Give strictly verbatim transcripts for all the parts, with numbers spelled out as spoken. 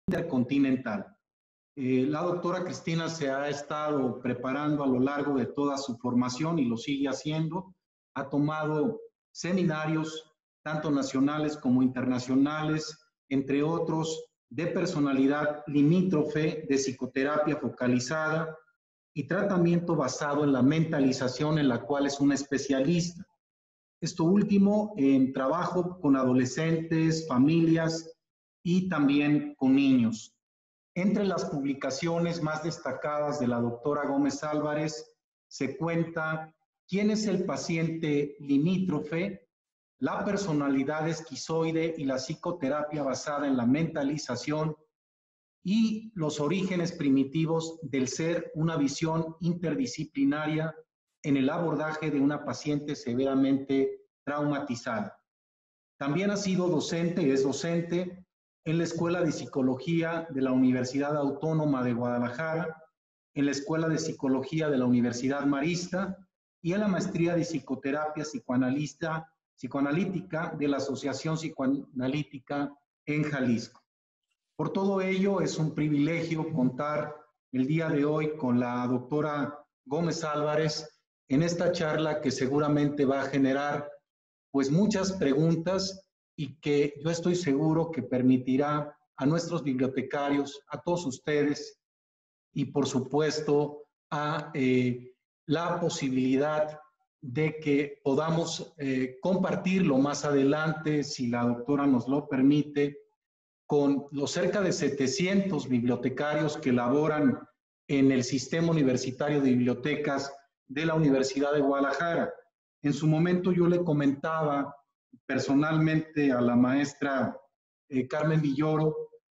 intercontinental. Eh, la doctora Cristina se ha estado preparando a lo largo de toda su formación y lo sigue haciendo. Ha tomado seminarios, tanto nacionales como internacionales, entre otros, de personalidad limítrofe, de psicoterapia focalizada y tratamiento basado en la mentalización, en la cual es una especialista. Esto último en trabajo con adolescentes, familias y también con niños. Entre las publicaciones más destacadas de la doctora Gómez Álvarez se cuenta quién es el paciente limítrofe, la personalidad esquizoide y la psicoterapia basada en la mentalización y los orígenes primitivos del ser, una visión interdisciplinaria en el abordaje de una paciente severamente traumatizada. También ha sido docente, es docente en la Escuela de Psicología de la Universidad Autónoma de Guadalajara, en la Escuela de Psicología de la Universidad Marista y en la Maestría de Psicoterapia Psicoanalista, Psicoanalítica de la Asociación Psicoanalítica en Jalisco. Por todo ello, es un privilegio contar el día de hoy con la doctora Gómez Álvarez en esta charla que seguramente va a generar pues muchas preguntas y que yo estoy seguro que permitirá a nuestros bibliotecarios, a todos ustedes y por supuesto a eh, la posibilidad de que podamos eh, compartirlo más adelante, si la doctora nos lo permite, con los cerca de setecientos bibliotecarios que laboran en el Sistema Universitario de Bibliotecas de la Universidad de Guadalajara. En su momento yo le comentaba personalmente a la maestra eh, Carmen Villoro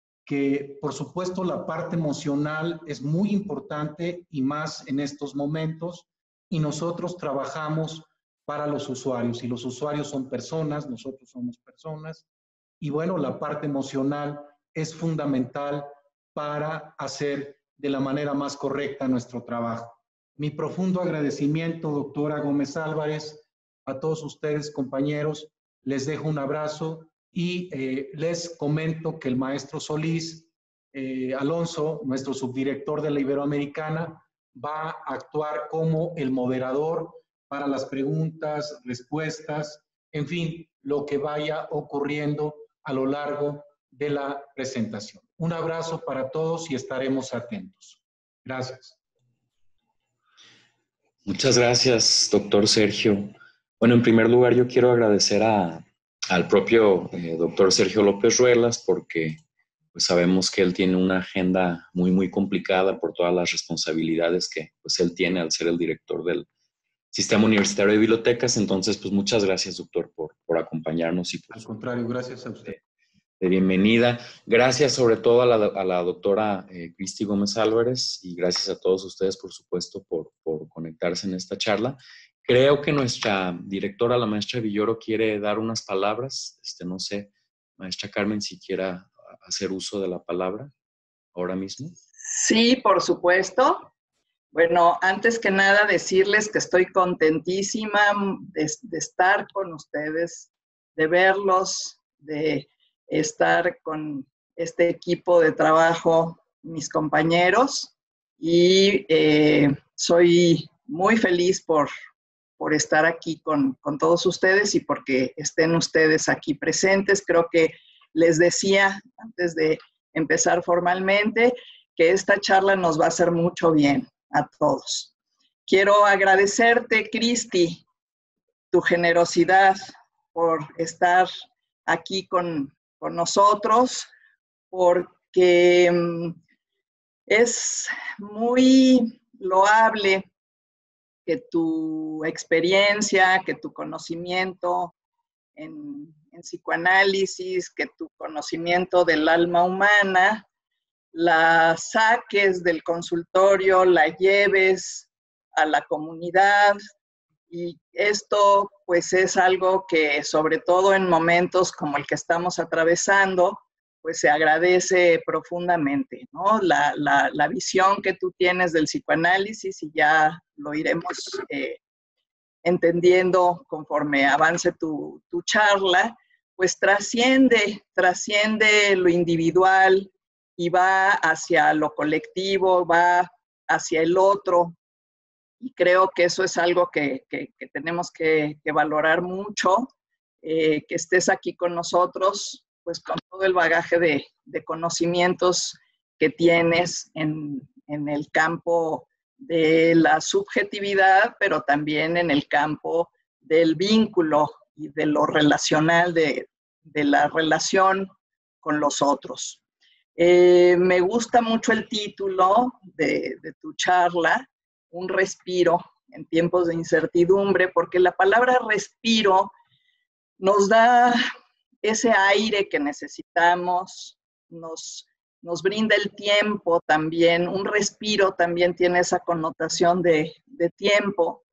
que por supuesto la parte emocional es muy importante y más en estos momentos, y nosotros trabajamos para los usuarios y los usuarios son personas, nosotros somos personas, y bueno, la parte emocional es fundamental para hacer de la manera más correcta nuestro trabajo. Mi profundo agradecimiento, doctora Gómez Álvarez, a todos ustedes, compañeros. Les dejo un abrazo y eh, les comento que el maestro Solís eh, Alonso, nuestro subdirector de la Iberoamericana, va a actuar como el moderador para las preguntas, respuestas, en fin, lo que vaya ocurriendo a lo largo de la presentación. Un abrazo para todos y estaremos atentos. Gracias. Muchas gracias, doctor Sergio. Bueno, en primer lugar, yo quiero agradecer a, al propio eh, doctor Sergio López Ruelas porque pues, sabemos que él tiene una agenda muy, muy complicada por todas las responsabilidades que pues, él tiene al ser el director del Sistema Universitario de Bibliotecas. Entonces, pues muchas gracias, doctor, por, por acompañarnos. Y por Al contrario, gracias a usted. De bienvenida. Gracias sobre todo a la, a la doctora eh, Cristi Gómez Álvarez y gracias a todos ustedes, por supuesto, por, por conectarse en esta charla. Creo que nuestra directora, la maestra Villoro, quiere dar unas palabras. Este, no sé, maestra Carmen, si quiera hacer uso de la palabra ahora mismo. Sí, por supuesto. Bueno, antes que nada decirles que estoy contentísima de, de estar con ustedes, de verlos, de estar con este equipo de trabajo, mis compañeros, y eh, soy muy feliz por, por estar aquí con, con todos ustedes y porque estén ustedes aquí presentes. Creo que les decía antes de empezar formalmente que esta charla nos va a hacer mucho bien a todos. Quiero agradecerte, Cristi, tu generosidad por estar aquí con, con nosotros, porque um, es muy loable que tu experiencia, que tu conocimiento en, en psicoanálisis, que tu conocimiento del alma humana, la saques del consultorio, la lleves a la comunidad, y esto pues es algo que sobre todo en momentos como el que estamos atravesando, pues se agradece profundamente, ¿no? La, la, la visión que tú tienes del psicoanálisis, y ya lo iremos eh, entendiendo conforme avance tu, tu charla, pues trasciende, trasciende lo individual y va hacia lo colectivo, va hacia el otro. Y creo que eso es algo que, que, que tenemos que, que valorar mucho, eh, que estés aquí con nosotros, pues con todo el bagaje de, de conocimientos que tienes en, en el campo de la subjetividad, pero también en el campo del vínculo y de lo relacional, de, de la relación con los otros. Eh, me gusta mucho el título de, de tu charla, Un respiro en tiempos de incertidumbre, porque la palabra respiro nos da ese aire que necesitamos, nos, nos brinda el tiempo también. Un respiro también tiene esa connotación de, de tiempo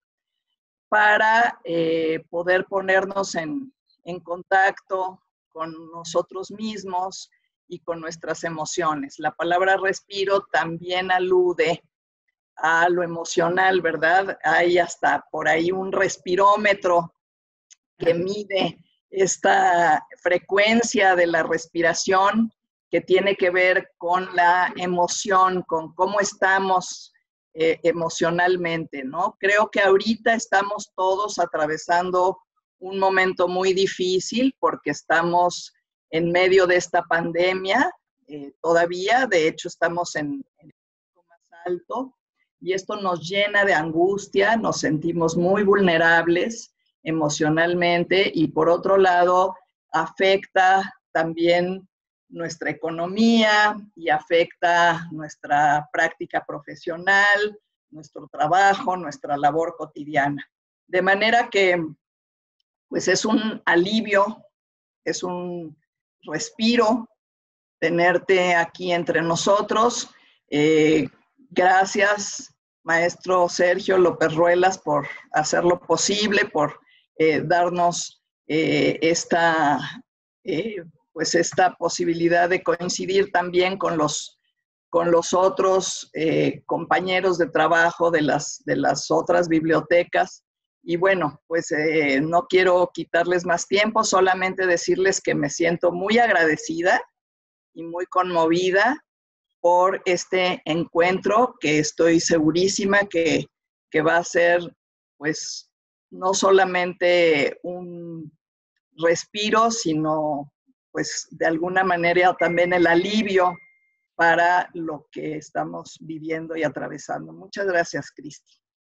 para eh, poder ponernos en, en contacto con nosotros mismos y con nuestras emociones. La palabra respiro también alude a lo emocional, ¿verdad? Hay hasta por ahí un respirómetro que mide esta frecuencia de la respiración que tiene que ver con la emoción, con cómo estamos eh, emocionalmente, ¿no? Creo que ahorita estamos todos atravesando un momento muy difícil porque estamos en medio de esta pandemia eh, todavía, de hecho estamos en, en el punto más alto, y esto nos llena de angustia, nos sentimos muy vulnerables emocionalmente y por otro lado afecta también nuestra economía y afecta nuestra práctica profesional, nuestro trabajo, nuestra labor cotidiana. De manera que pues es un alivio, es un respiro tenerte aquí entre nosotros. Eh, Gracias, maestro Sergio López Ruelas, por hacerlo posible, por eh, darnos eh, esta, eh, pues esta posibilidad de coincidir también con los, con los otros eh, compañeros de trabajo de las, de las otras bibliotecas. Y bueno, pues eh, no quiero quitarles más tiempo, solamente decirles que me siento muy agradecida y muy conmovida por este encuentro, que estoy segurísima que, que va a ser, pues, no solamente un respiro, sino, pues, de alguna manera también el alivio para lo que estamos viviendo y atravesando. Muchas gracias, Cristi.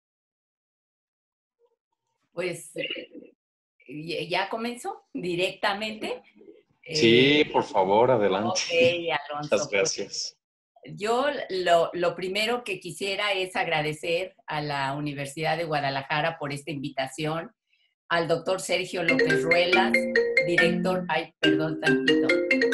Pues, ¿ya comenzó directamente? Sí, por favor, adelante. Ok, Alonso. Muchas gracias. Yo lo, lo primero que quisiera es agradecer a la Universidad de Guadalajara por esta invitación, al doctor Sergio López Ruelas, director, ay, perdón, tantito,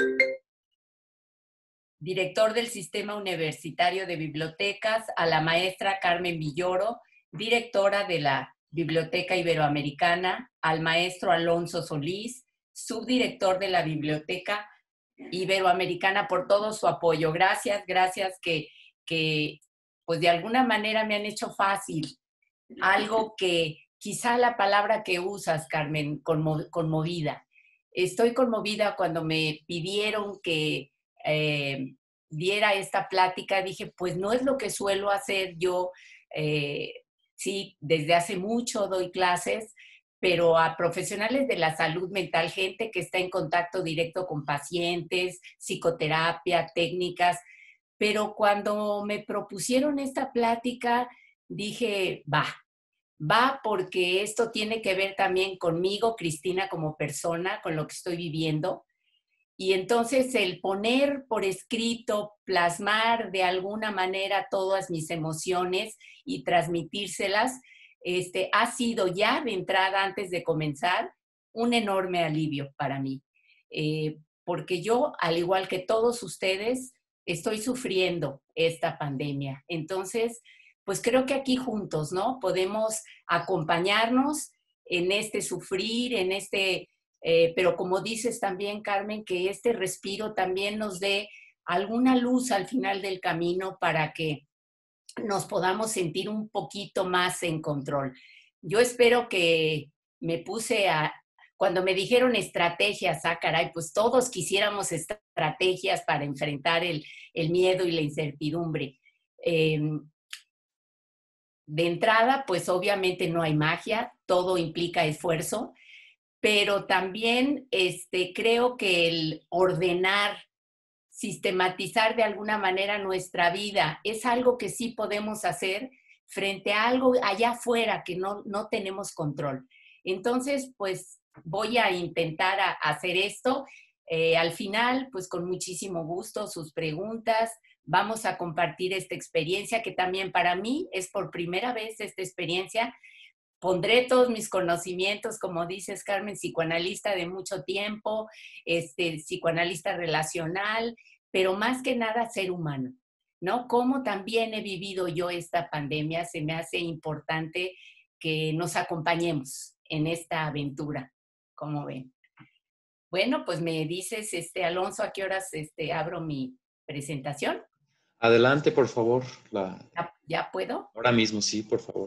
director del Sistema Universitario de Bibliotecas, a la maestra Carmen Villoro, directora de la Biblioteca Iberoamericana, al maestro Alonso Solís, subdirector de la Biblioteca Iberoamericana, por todo su apoyo. Gracias, gracias que, que pues de alguna manera me han hecho fácil algo que quizá la palabra que usas, Carmen, conmo, conmovida. Estoy conmovida cuando me pidieron que eh, diera esta plática. Dije, pues no es lo que suelo hacer yo. Eh, sí, desde hace mucho doy clases, pero a profesionales de la salud mental, gente que está en contacto directo con pacientes, psicoterapia, técnicas. Pero cuando me propusieron esta plática, dije, va, va porque esto tiene que ver también conmigo, Cristina, como persona, con lo que estoy viviendo. Y entonces el poner por escrito, plasmar de alguna manera todas mis emociones y transmitírselas, este, ha sido ya de entrada, antes de comenzar, un enorme alivio para mí. Eh, porque yo, al igual que todos ustedes, estoy sufriendo esta pandemia. Entonces, pues creo que aquí juntos, ¿no? Podemos acompañarnos en este sufrir, en este... Eh, pero como dices también, Carmen, que este respiro también nos dé alguna luz al final del camino para que nos podamos sentir un poquito más en control. Yo espero que me puse a, cuando me dijeron estrategias, ah, caray, pues todos quisiéramos estrategias para enfrentar el, el miedo y la incertidumbre. Eh, de entrada, pues obviamente no hay magia, todo implica esfuerzo, pero también este, creo que el ordenar, sistematizar de alguna manera nuestra vida es algo que sí podemos hacer frente a algo allá afuera que no, no tenemos control. Entonces, pues voy a intentar a, a hacer esto. Eh, al final, pues con muchísimo gusto, sus preguntas. Vamos a compartir esta experiencia que también para mí es por primera vez esta experiencia. Pondré todos mis conocimientos, como dices, Carmen, psicoanalista de mucho tiempo, este, psicoanalista relacional, pero más que nada ser humano, ¿no? Como también he vivido yo esta pandemia, se me hace importante que nos acompañemos en esta aventura, ¿cómo ven? Bueno, pues me dices, este, Alonso, ¿a qué horas este, abro mi presentación? Adelante, por favor. La... ¿Ya, ¿Ya puedo? Ahora mismo, sí, por favor.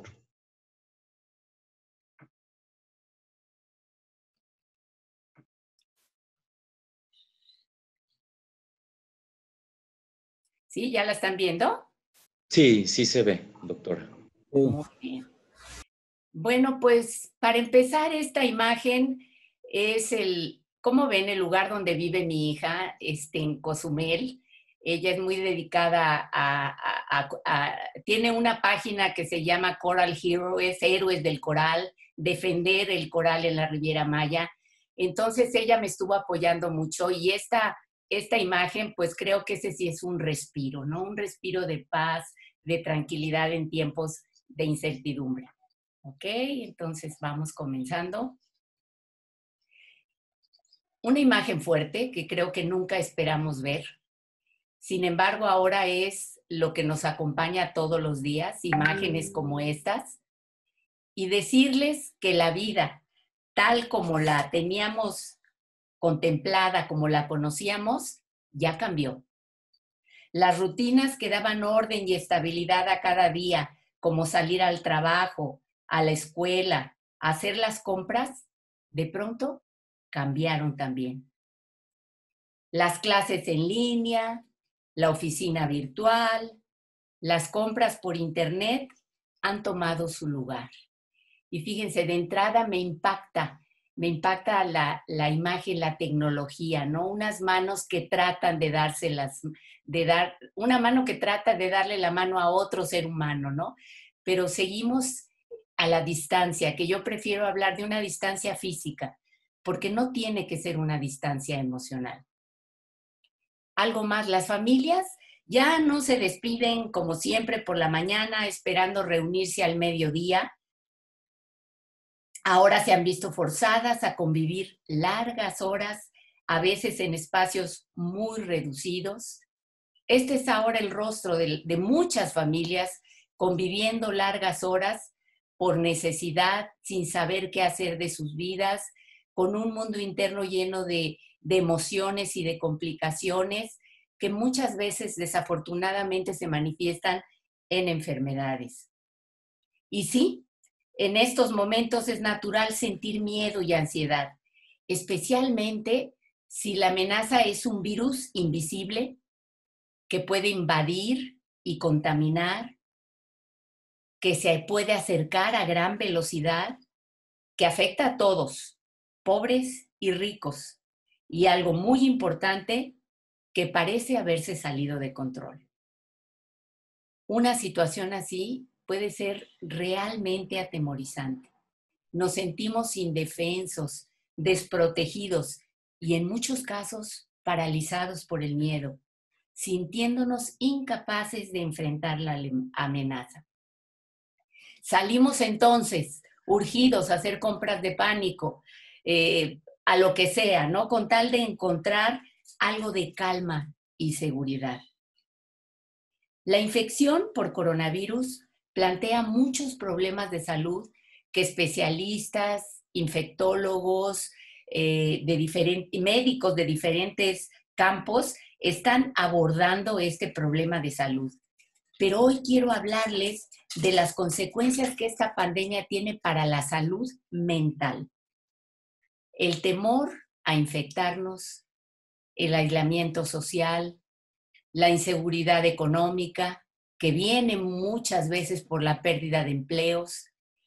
¿Sí? ¿Ya la están viendo? Sí, sí se ve, doctora. Muy bien. Bueno, pues para empezar, esta imagen es el, ¿cómo ven el lugar donde vive mi hija, este, en Cozumel? Ella es muy dedicada a, a, a, a, tiene una página que se llama Coral Heroes, Héroes del Coral, defender el coral en la Riviera Maya. Entonces ella me estuvo apoyando mucho y esta, esta imagen, pues creo que ese sí es un respiro, ¿no? Un respiro de paz, de tranquilidad en tiempos de incertidumbre. Ok, entonces vamos comenzando. Una imagen fuerte que creo que nunca esperamos ver. Sin embargo, ahora es lo que nos acompaña todos los días, imágenes como estas. Y decirles que la vida, tal como la teníamos contemplada, como la conocíamos, ya cambió. Las rutinas que daban orden y estabilidad a cada día, como salir al trabajo, a la escuela, a hacer las compras, de pronto cambiaron también. Las clases en línea, la oficina virtual, las compras por internet han tomado su lugar. Y fíjense, de entrada me impacta, me impacta la, la imagen, la tecnología, ¿no? Unas manos que tratan de dárselas, de dar, una mano que trata de darle la mano a otro ser humano, ¿no? Pero seguimos a la distancia, que yo prefiero hablar de una distancia física, porque no tiene que ser una distancia emocional. Algo más, las familias ya no se despiden como siempre por la mañana esperando reunirse al mediodía. Ahora se han visto forzadas a convivir largas horas, a veces en espacios muy reducidos. Este es ahora el rostro de, de muchas familias conviviendo largas horas por necesidad, sin saber qué hacer de sus vidas, con un mundo interno lleno de, de emociones y de complicaciones que muchas veces desafortunadamente se manifiestan en enfermedades. Y sí, en estos momentos es natural sentir miedo y ansiedad, especialmente si la amenaza es un virus invisible que puede invadir y contaminar, que se puede acercar a gran velocidad, que afecta a todos, pobres y ricos, y algo muy importante, que parece haberse salido de control. Una situación así puede ser realmente atemorizante. Nos sentimos indefensos, desprotegidos y en muchos casos paralizados por el miedo, sintiéndonos incapaces de enfrentar la amenaza. Salimos entonces urgidos a hacer compras de pánico, eh, a lo que sea, ¿no? Con tal de encontrar algo de calma y seguridad. La infección por coronavirus plantea muchos problemas de salud que especialistas, infectólogos, eh, de diferentes, médicos de diferentes campos están abordando este problema de salud. Pero hoy quiero hablarles de las consecuencias que esta pandemia tiene para la salud mental. El temor a infectarnos, el aislamiento social, la inseguridad económica, que viene muchas veces por la pérdida de empleos,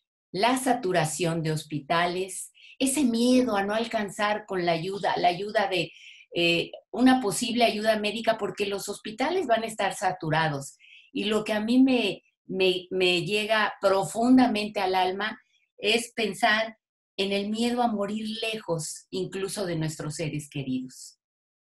la saturación de hospitales, ese miedo a no alcanzar con la ayuda, la ayuda de eh, una posible ayuda médica, porque los hospitales van a estar saturados. Y lo que a mí me, me, me llega profundamente al alma es pensar en el miedo a morir lejos, incluso de nuestros seres queridos.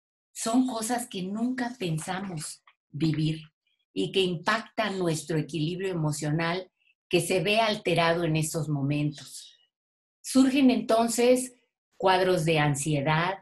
Son cosas que nunca pensamos vivir y que impactan nuestro equilibrio emocional, que se ve alterado en estos momentos. Surgen entonces cuadros de ansiedad.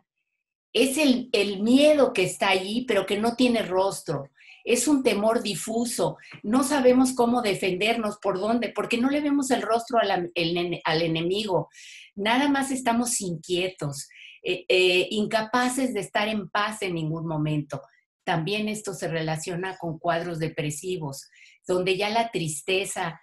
Es el, el miedo que está allí, pero que no tiene rostro. Es un temor difuso. No sabemos cómo defendernos, por dónde, porque no le vemos el rostro al, el, al enemigo. Nada más estamos inquietos, eh, eh, incapaces de estar en paz en ningún momento. También esto se relaciona con cuadros depresivos, donde ya la tristeza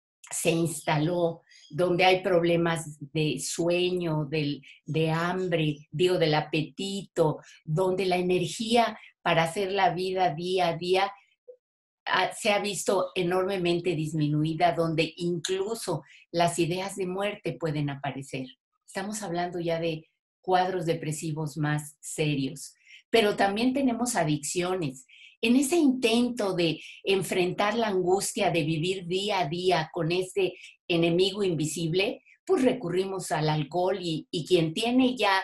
se instaló, donde hay problemas de sueño, de, de hambre, digo, del apetito, donde la energía para hacer la vida día a día se ha visto enormemente disminuida, donde incluso las ideas de muerte pueden aparecer. Estamos hablando ya de cuadros depresivos más serios, pero también tenemos adicciones. En ese intento de enfrentar la angustia de vivir día a día con este enemigo invisible, pues recurrimos al alcohol y, y quien tiene ya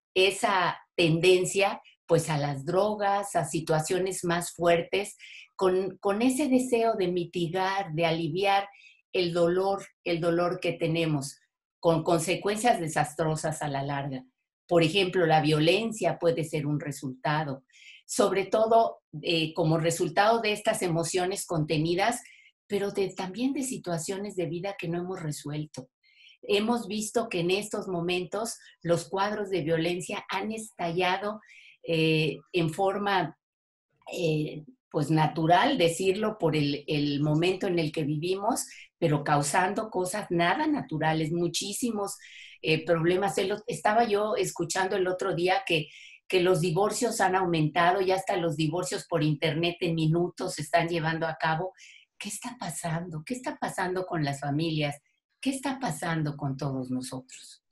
esa tendencia, pues a las drogas, a situaciones más fuertes, con, con ese deseo de mitigar, de aliviar el dolor, el dolor que tenemos, con consecuencias desastrosas a la larga. Por ejemplo, la violencia puede ser un resultado, sobre todo eh, como resultado de estas emociones contenidas, pero de, también de situaciones de vida que no hemos resuelto. Hemos visto que en estos momentos los cuadros de violencia han estallado eh, en forma eh, pues natural, decirlo, por el, el momento en el que vivimos, pero causando cosas nada naturales, muchísimos eh, problemas. Estaba yo escuchando el otro día que que los divorcios han aumentado, ya hasta los divorcios por internet en minutos se están llevando a cabo. ¿Qué está pasando? ¿Qué está pasando con las familias? ¿Qué está pasando con todos nosotros?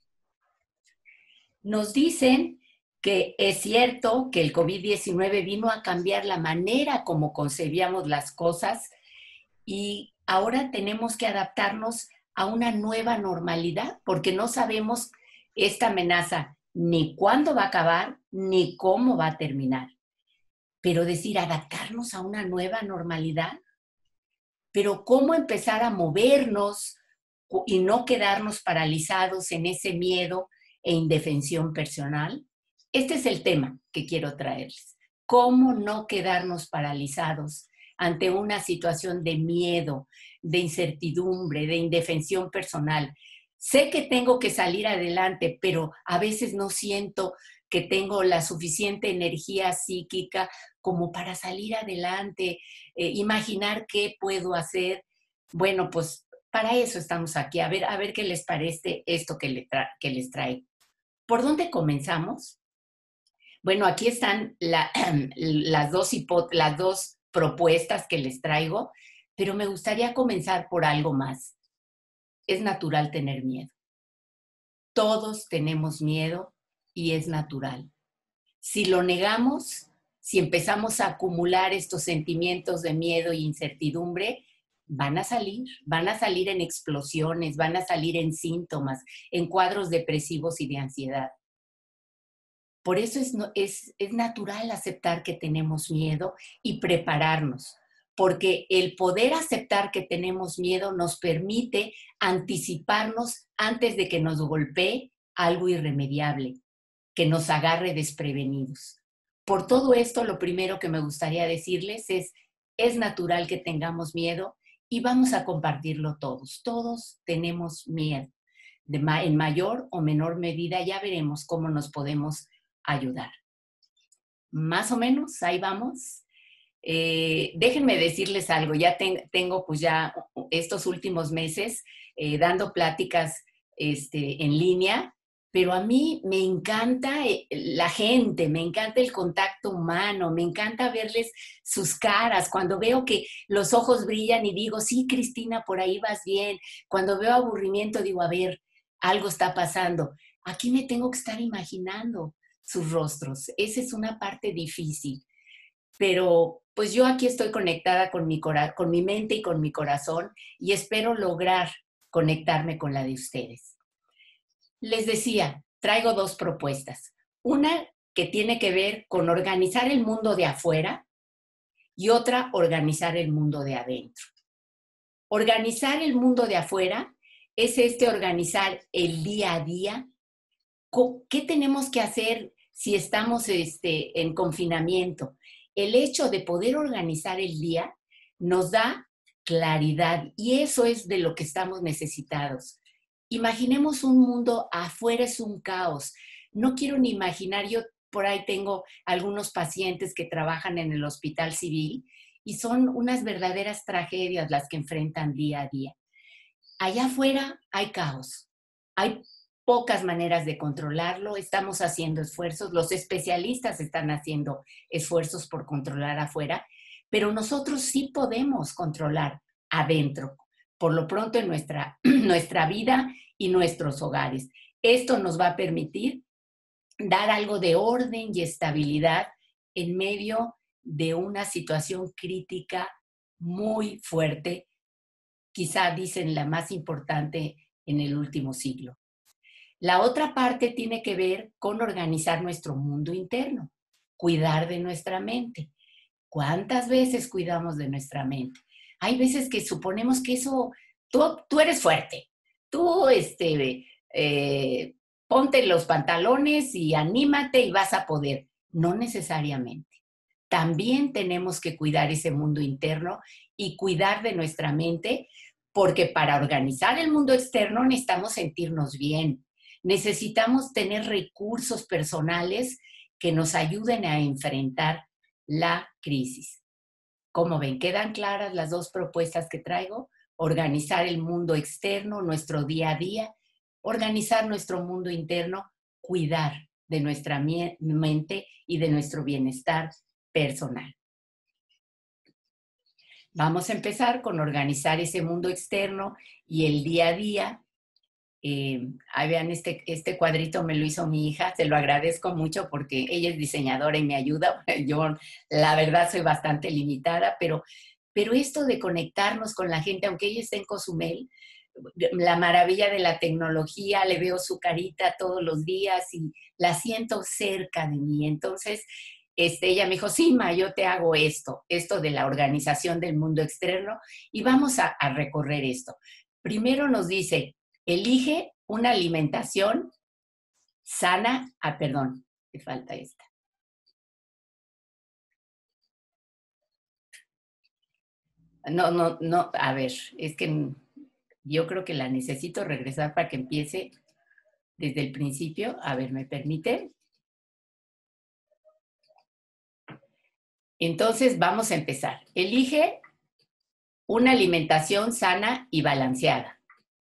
Nos dicen que es cierto que el COVID diecinueve vino a cambiar la manera como concebíamos las cosas y ahora tenemos que adaptarnos a una nueva normalidad porque no sabemos esta amenaza ni cuándo va a acabar, ni cómo va a terminar. Pero decir, adaptarnos a una nueva normalidad, pero cómo empezar a movernos y no quedarnos paralizados en ese miedo e indefensión personal. Este es el tema que quiero traerles. Cómo no quedarnos paralizados ante una situación de miedo, de incertidumbre, de indefensión personal. Sé que tengo que salir adelante, pero a veces no siento que tengo la suficiente energía psíquica como para salir adelante, eh, imaginar qué puedo hacer. Bueno, pues para eso estamos aquí. A ver, a ver qué les parece esto que, le tra- que les traigo. ¿Por dónde comenzamos? Bueno, aquí están la, las, dos hipó- las dos propuestas que les traigo, pero me gustaría comenzar por algo más. Es natural tener miedo. Todos tenemos miedo y es natural. Si lo negamos, si empezamos a acumular estos sentimientos de miedo e incertidumbre, van a salir, van a salir en explosiones, van a salir en síntomas, en cuadros depresivos y de ansiedad. Por eso es, es, es natural aceptar que tenemos miedo y prepararnos. Porque el poder aceptar que tenemos miedo nos permite anticiparnos antes de que nos golpee algo irremediable, que nos agarre desprevenidos. Por todo esto, lo primero que me gustaría decirles es, es natural que tengamos miedo y vamos a compartirlo todos. Todos tenemos miedo. De ma- en mayor o menor medida ya veremos cómo nos podemos ayudar. Más o menos, ahí vamos. Eh, déjenme decirles algo, ya ten, tengo pues ya estos últimos meses eh, dando pláticas este, en línea pero a mí me encanta la gente, me encanta el contacto humano, me encanta verles sus caras. Cuando veo que los ojos brillan y digo, sí, Cristina, por ahí vas bien. Cuando veo aburrimiento digo, a ver, algo está pasando. Aquí me tengo que estar imaginando sus rostros. Esa es una parte difícil. Pero pues yo aquí estoy conectada con mi, cora- con mi mente y con mi corazón y espero lograr conectarme con la de ustedes. Les decía, traigo dos propuestas. Una que tiene que ver con organizar el mundo de afuera y otra, organizar el mundo de adentro. Organizar el mundo de afuera es este organizar el día a día. ¿Qué tenemos que hacer si estamos este, en confinamiento? El hecho de poder organizar el día nos da claridad y eso es de lo que estamos necesitados. Imaginemos un mundo afuera es un caos. No quiero ni imaginar, yo por ahí tengo algunos pacientes que trabajan en el hospital civil y son unas verdaderas tragedias las que enfrentan día a día. Allá afuera hay caos, hay pocas maneras de controlarlo, estamos haciendo esfuerzos, los especialistas están haciendo esfuerzos por controlar afuera, pero nosotros sí podemos controlar adentro, por lo pronto en nuestra, nuestra vida y nuestros hogares. Esto nos va a permitir dar algo de orden y estabilidad en medio de una situación crítica muy fuerte, quizá dicen la más importante en el último siglo. La otra parte tiene que ver con organizar nuestro mundo interno, cuidar de nuestra mente. ¿Cuántas veces cuidamos de nuestra mente? Hay veces que suponemos que eso, tú, tú eres fuerte, tú este, eh, ponte los pantalones y anímate y vas a poder. No necesariamente. También tenemos que cuidar ese mundo interno y cuidar de nuestra mente, porque para organizar el mundo externo necesitamos sentirnos bien. Necesitamos tener recursos personales que nos ayuden a enfrentar la crisis. Como ven, quedan claras las dos propuestas que traigo: organizar el mundo externo, nuestro día a día, organizar nuestro mundo interno, cuidar de nuestra mente y de nuestro bienestar personal. Vamos a empezar con organizar ese mundo externo y el día a día. Eh, ahí vean, este, este cuadrito me lo hizo mi hija, se lo agradezco mucho porque ella es diseñadora y me ayuda. Yo, la verdad, soy bastante limitada, pero, pero esto de conectarnos con la gente, aunque ella esté en Cozumel, la maravilla de la tecnología, le veo su carita todos los días y la siento cerca de mí. Entonces, este, ella me dijo, sí, Ma, yo te hago esto, esto de la organización del mundo externo y vamos a, a recorrer esto. Primero nos dice, elige una alimentación sana. Ah, perdón, me falta esta. No, no, no, a ver, es que yo creo que la necesito regresar para que empiece desde el principio. A ver, ¿me permite? Entonces, vamos a empezar. Elige una alimentación sana y balanceada.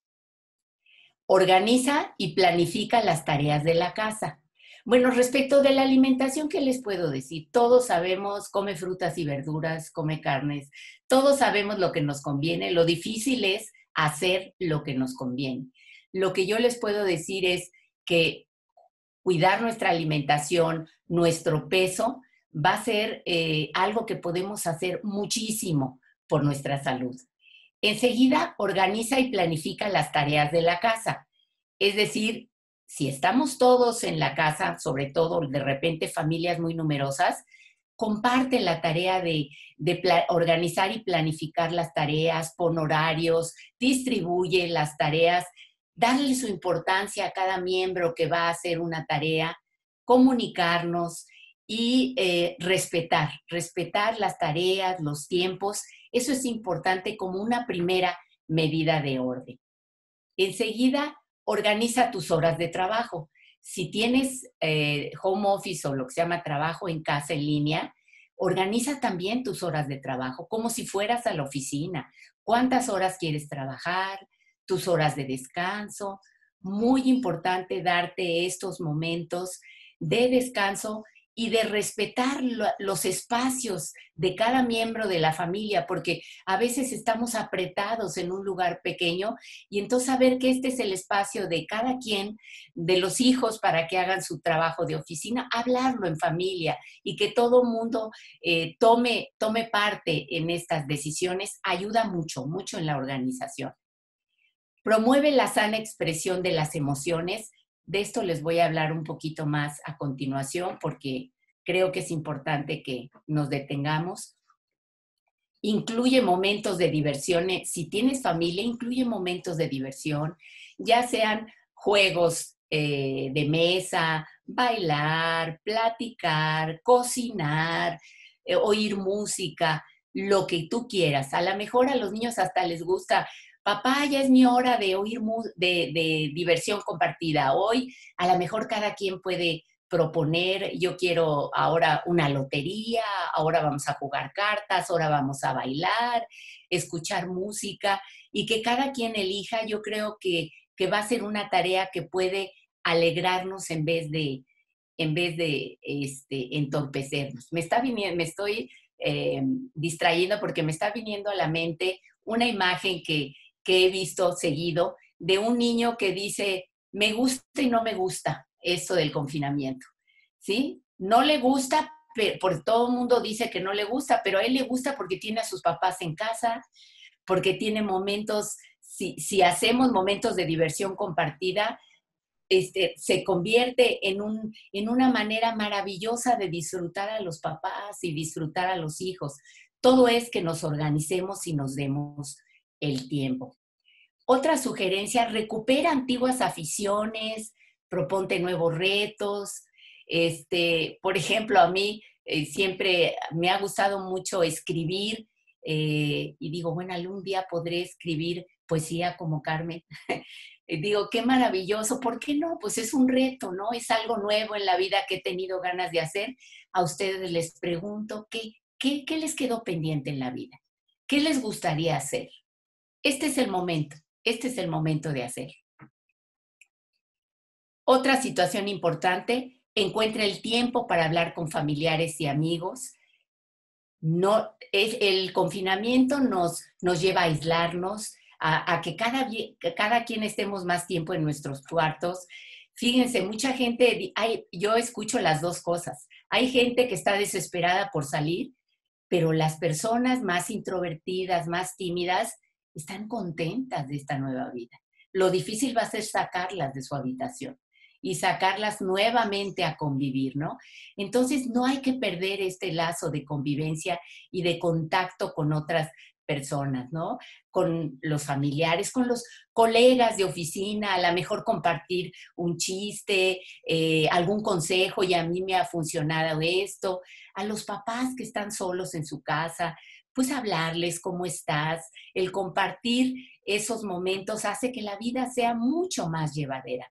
Organiza y planifica las tareas de la casa. Bueno, respecto de la alimentación, ¿qué les puedo decir? Todos sabemos, come frutas y verduras, come carnes, todos sabemos lo que nos conviene, lo difícil es hacer lo que nos conviene. Lo que yo les puedo decir es que cuidar nuestra alimentación, nuestro peso, va a ser eh, algo que podemos hacer muchísimo por nuestra salud. Enseguida, organiza y planifica las tareas de la casa. Es decir, si estamos todos en la casa, sobre todo de repente familias muy numerosas, comparte la tarea de, de organizar y planificar las tareas, pon horarios, distribuye las tareas, darle su importancia a cada miembro que va a hacer una tarea, comunicarnos y eh, respetar, respetar las tareas, los tiempos. Eso es importante como una primera medida de orden. Enseguida, organiza tus horas de trabajo. Si tienes eh, home office o lo que se llama trabajo en casa en línea, organiza también tus horas de trabajo, como si fueras a la oficina. ¿Cuántas horas quieres trabajar? Tus horas de descanso. muy importante darte estos momentos de descanso y de respetar lo, los espacios de cada miembro de la familia, porque a veces estamos apretados en un lugar pequeño y entonces saber que este es el espacio de cada quien, de los hijos para que hagan su trabajo de oficina, hablarlo en familia y que todo mundo eh, tome, tome parte en estas decisiones, ayuda mucho, mucho en la organización. Promueve la sana expresión de las emociones. De esto les voy a hablar un poquito más a continuación porque creo que es importante que nos detengamos. Incluye momentos de diversión. Si tienes familia, incluye momentos de diversión, ya sean juegos eh, de mesa, bailar, platicar, cocinar, eh, oír música, lo que tú quieras. A lo mejor a los niños hasta les gusta: papá, ya es mi hora de oír de, de diversión compartida. Hoy a lo mejor cada quien puede proponer: yo quiero ahora una lotería, ahora vamos a jugar cartas, ahora vamos a bailar, escuchar música, y que cada quien elija. Yo creo que, que va a ser una tarea que puede alegrarnos en vez de, en vez de este, entorpecernos. Me, está viniendo, me estoy eh, distrayendo porque me está viniendo a la mente una imagen que que he visto seguido de un niño que dice: me gusta y no me gusta eso del confinamiento, ¿sí? No le gusta, porque todo el mundo dice que no le gusta, pero a él le gusta porque tiene a sus papás en casa, porque tiene momentos, si, si hacemos momentos de diversión compartida, este, se convierte en, un, en una manera maravillosa de disfrutar a los papás y disfrutar a los hijos. Todo es que nos organicemos y nos demos el tiempo. Otra sugerencia: recupera antiguas aficiones, proponte nuevos retos. Este, por ejemplo, a mí eh, siempre me ha gustado mucho escribir eh, y digo, bueno, algún día podré escribir poesía como Carmen. Digo, qué maravilloso, ¿por qué no? Pues es un reto, ¿no? Es algo nuevo en la vida que he tenido ganas de hacer. A ustedes les pregunto, ¿qué, qué, qué les quedó pendiente en la vida? ¿Qué les gustaría hacer? Este es el momento, este es el momento de hacer. Otra situación importante: encuentra el tiempo para hablar con familiares y amigos. No, es, el confinamiento nos, nos lleva a aislarnos, a, a que cada, que cada quien estemos más tiempo en nuestros cuartos. Fíjense, mucha gente, hay, yo escucho las dos cosas. Hay gente que está desesperada por salir, pero las personas más introvertidas, más tímidas, están contentas de esta nueva vida. Lo difícil va a ser sacarlas de su habitación y sacarlas nuevamente a convivir, ¿no? Entonces, no hay que perder este lazo de convivencia y de contacto con otras personas, ¿no? Con los familiares, con los colegas de oficina, a lo mejor compartir un chiste, eh, algún consejo: y a mí me ha funcionado esto. A los papás que están solos en su casa, pues hablarles cómo estás. El compartir esos momentos hace que la vida sea mucho más llevadera.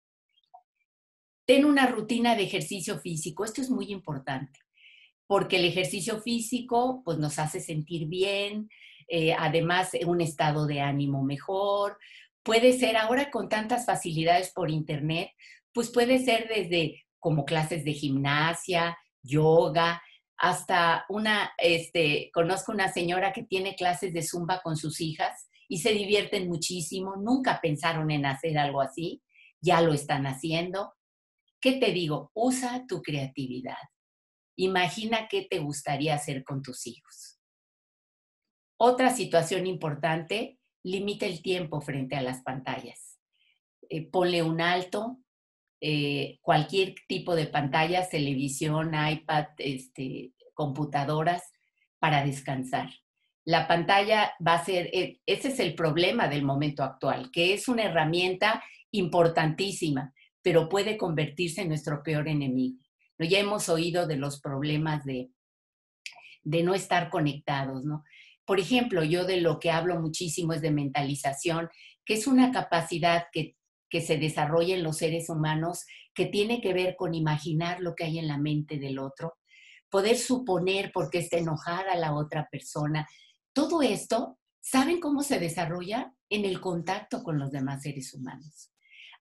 Ten una rutina de ejercicio físico. Esto es muy importante, porque el ejercicio físico pues, nos hace sentir bien, eh, además un estado de ánimo mejor. Puede ser, ahora con tantas facilidades por internet, pues puede ser desde como clases de gimnasia, yoga, hasta una, este, conozco una señora que tiene clases de zumba con sus hijas y se divierten muchísimo. Nunca pensaron en hacer algo así, ya lo están haciendo. ¿Qué te digo? Usa tu creatividad. Imagina qué te gustaría hacer con tus hijos. Otra situación importante: limita el tiempo frente a las pantallas. Eh, ponle un alto. Eh, cualquier tipo de pantallas, televisión, iPad, este, computadoras, para descansar. La pantalla va a ser, eh, ese es el problema del momento actual, que es una herramienta importantísima, pero puede convertirse en nuestro peor enemigo. Ya hemos oído de los problemas de, de no estar conectados, ¿no? Por ejemplo, yo de lo que hablo muchísimo es de mentalización, que es una capacidad que, que se desarrolla en los seres humanos, que tiene que ver con imaginar lo que hay en la mente del otro, poder suponer por qué está enojada la otra persona. Todo esto, ¿saben cómo se desarrolla? En el contacto con los demás seres humanos.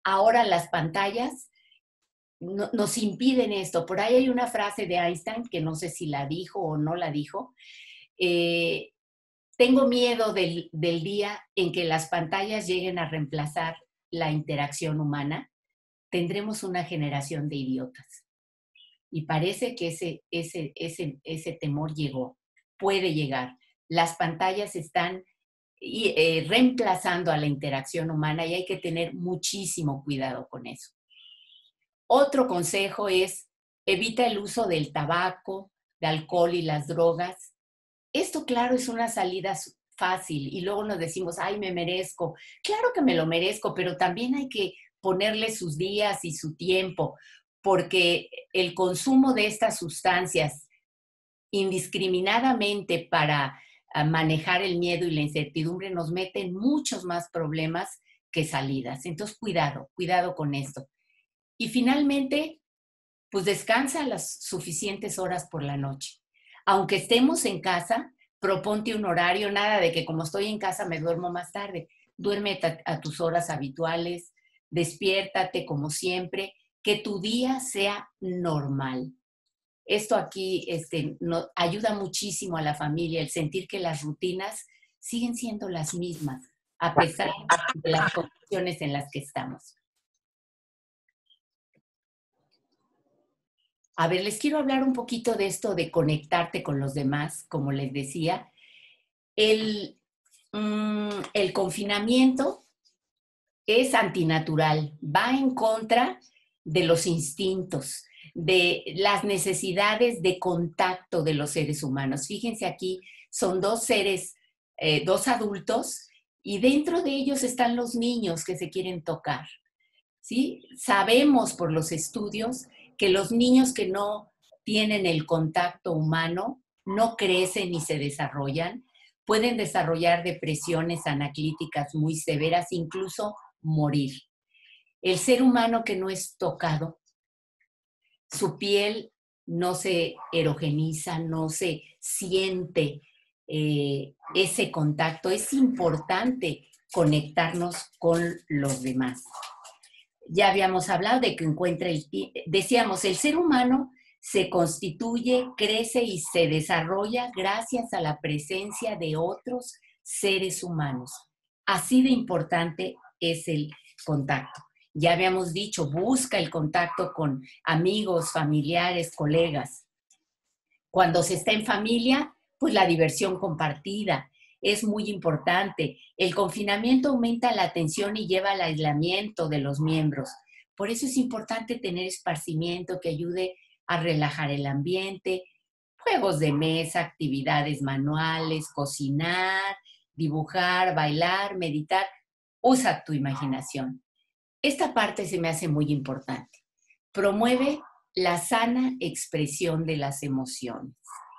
Ahora las pantallas no, nos impiden esto. Por ahí hay una frase de Einstein, que no sé si la dijo o no la dijo. Eh, tengo miedo del, del día en que las pantallas lleguen a reemplazar la interacción humana. Tendremos una generación de idiotas. Y parece que ese, ese, ese, ese temor llegó, puede llegar. Las pantallas están y, eh, reemplazando a la interacción humana y hay que tener muchísimo cuidado con eso. Otro consejo es, evita el uso del tabaco, de alcohol y las drogas. Esto, claro, es una salida fácil y luego nos decimos, ay, me merezco. Claro que me lo merezco, pero también hay que ponerle sus días y su tiempo, porque el consumo de estas sustancias indiscriminadamente para manejar el miedo y la incertidumbre nos mete en muchos más problemas que salidas. Entonces, cuidado, cuidado con esto. Y finalmente, pues descansa las suficientes horas por la noche. Aunque estemos en casa, proponte un horario, nada de que como estoy en casa me duermo más tarde. Duérmete a, a tus horas habituales, despiértate como siempre, que tu día sea normal. Esto aquí este, no, ayuda muchísimo a la familia, el sentir que las rutinas siguen siendo las mismas, a pesar de las condiciones en las que estamos. A ver, les quiero hablar un poquito de esto de conectarte con los demás, como les decía. El, mm, el confinamiento es antinatural, va en contra de los instintos, de las necesidades de contacto de los seres humanos. Fíjense aquí, son dos seres, eh, dos adultos, y dentro de ellos están los niños que se quieren tocar, ¿sí? Sabemos por los estudios que los niños que no tienen el contacto humano no crecen ni se desarrollan, pueden desarrollar depresiones anaclíticas muy severas, incluso morir. El ser humano que no es tocado, su piel no se erogeniza, no se siente eh, ese contacto. Es importante conectarnos con los demás. Ya habíamos hablado de que encuentra el... Decíamos, el ser humano se constituye, crece y se desarrolla gracias a la presencia de otros seres humanos. Así de importante es el contacto. Ya habíamos dicho, busca el contacto con amigos, familiares, colegas. Cuando se está en familia, pues la diversión compartida es muy importante. El confinamiento aumenta la tensión y lleva al aislamiento de los miembros. Por eso es importante tener esparcimiento que ayude a relajar el ambiente, juegos de mesa, actividades manuales, cocinar, dibujar, bailar, meditar. Usa tu imaginación. Esta parte se me hace muy importante. Promueve la sana expresión de las emociones.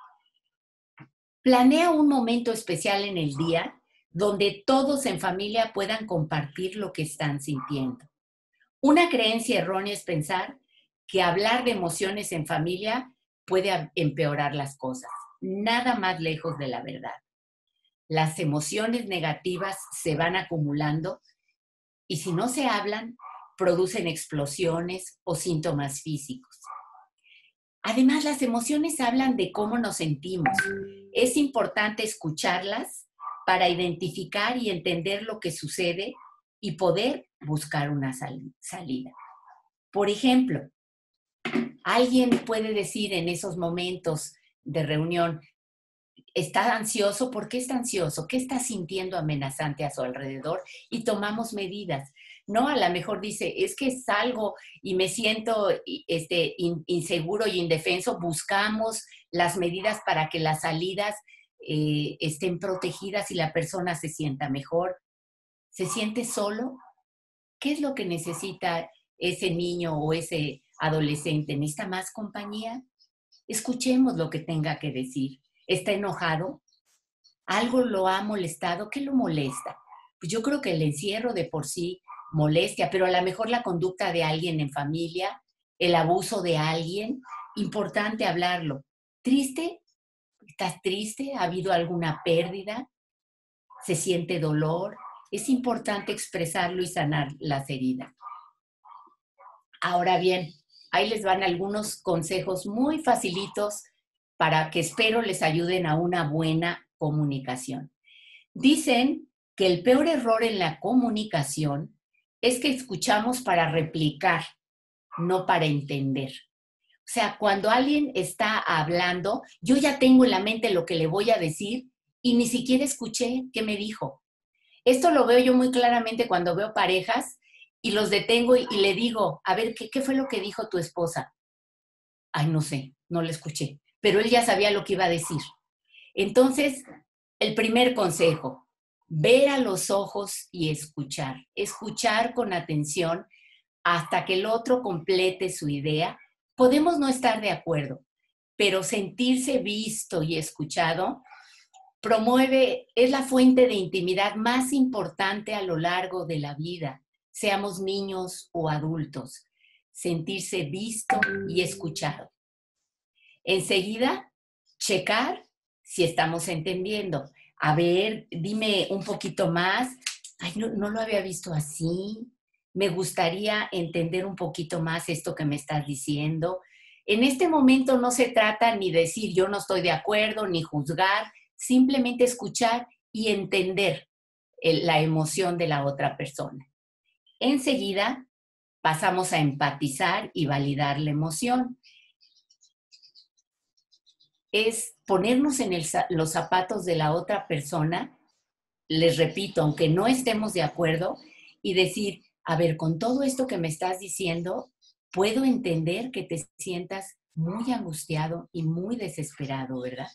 Planea un momento especial en el día donde todos en familia puedan compartir lo que están sintiendo. Una creencia errónea es pensar que hablar de emociones en familia puede empeorar las cosas. Nada más lejos de la verdad. Las emociones negativas se van acumulando y si no se hablan, producen explosiones o síntomas físicos. Además, las emociones hablan de cómo nos sentimos. Es importante escucharlas para identificar y entender lo que sucede y poder buscar una sal- salida. Por ejemplo, alguien puede decir en esos momentos de reunión, ¿está ansioso? ¿Por qué está ansioso? ¿Qué está sintiendo amenazante a su alrededor? Y tomamos medidas. No, a lo mejor dice, es que salgo y me siento este, in, inseguro y indefenso. Buscamos las medidas para que las salidas eh, estén protegidas y la persona se sienta mejor. ¿Se siente solo? ¿Qué es lo que necesita ese niño o ese adolescente? ¿Necesita más compañía? Escuchemos lo que tenga que decir. ¿Está enojado? ¿Algo lo ha molestado? ¿Qué lo molesta? Pues yo creo que el encierro de por sí molestia, pero a lo mejor la conducta de alguien en familia, el abuso de alguien, importante hablarlo. ¿Triste? ¿Estás triste? ¿Ha habido alguna pérdida? ¿Se siente dolor? Es importante expresarlo y sanar las heridas. Ahora bien, ahí les van algunos consejos muy facilitos para que espero les ayuden a una buena comunicación. Dicen que el peor error en la comunicación es que escuchamos para replicar, no para entender. O sea, cuando alguien está hablando, yo ya tengo en la mente lo que le voy a decir y ni siquiera escuché qué me dijo. Esto lo veo yo muy claramente cuando veo parejas y los detengo y, y le digo, a ver, ¿qué, ¿qué fue lo que dijo tu esposa? Ay, no sé, no le escuché, pero él ya sabía lo que iba a decir. Entonces, el primer consejo, ver a los ojos y escuchar. Escuchar con atención hasta que el otro complete su idea. Podemos no estar de acuerdo, pero sentirse visto y escuchado promueve, es la fuente de intimidad más importante a lo largo de la vida, seamos niños o adultos. Sentirse visto y escuchado. Enseguida, checar si estamos entendiendo. A ver, dime un poquito más. Ay, no, no lo había visto así. Me gustaría entender un poquito más esto que me estás diciendo. En este momento no se trata ni decir yo no estoy de acuerdo, ni juzgar, simplemente escuchar y entender el, la emoción de la otra persona. Enseguida pasamos a empatizar y validar la emoción. Es ponernos en el, los zapatos de la otra persona, les repito, aunque no estemos de acuerdo, y decir, a ver, con todo esto que me estás diciendo, puedo entender que te sientas muy angustiado y muy desesperado, ¿verdad?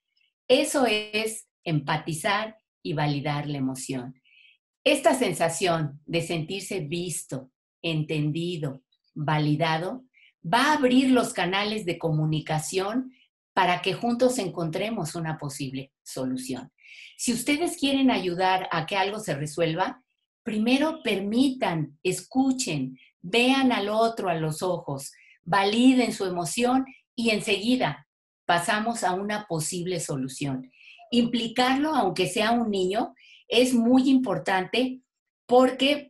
Eso es empatizar y validar la emoción. Esta sensación de sentirse visto, entendido, validado, va a abrir los canales de comunicación para que juntos encontremos una posible solución. Si ustedes quieren ayudar a que algo se resuelva, primero permitan, escuchen, vean al otro a los ojos, validen su emoción y enseguida pasamos a una posible solución. Implicarlo, aunque sea un niño, es muy importante porque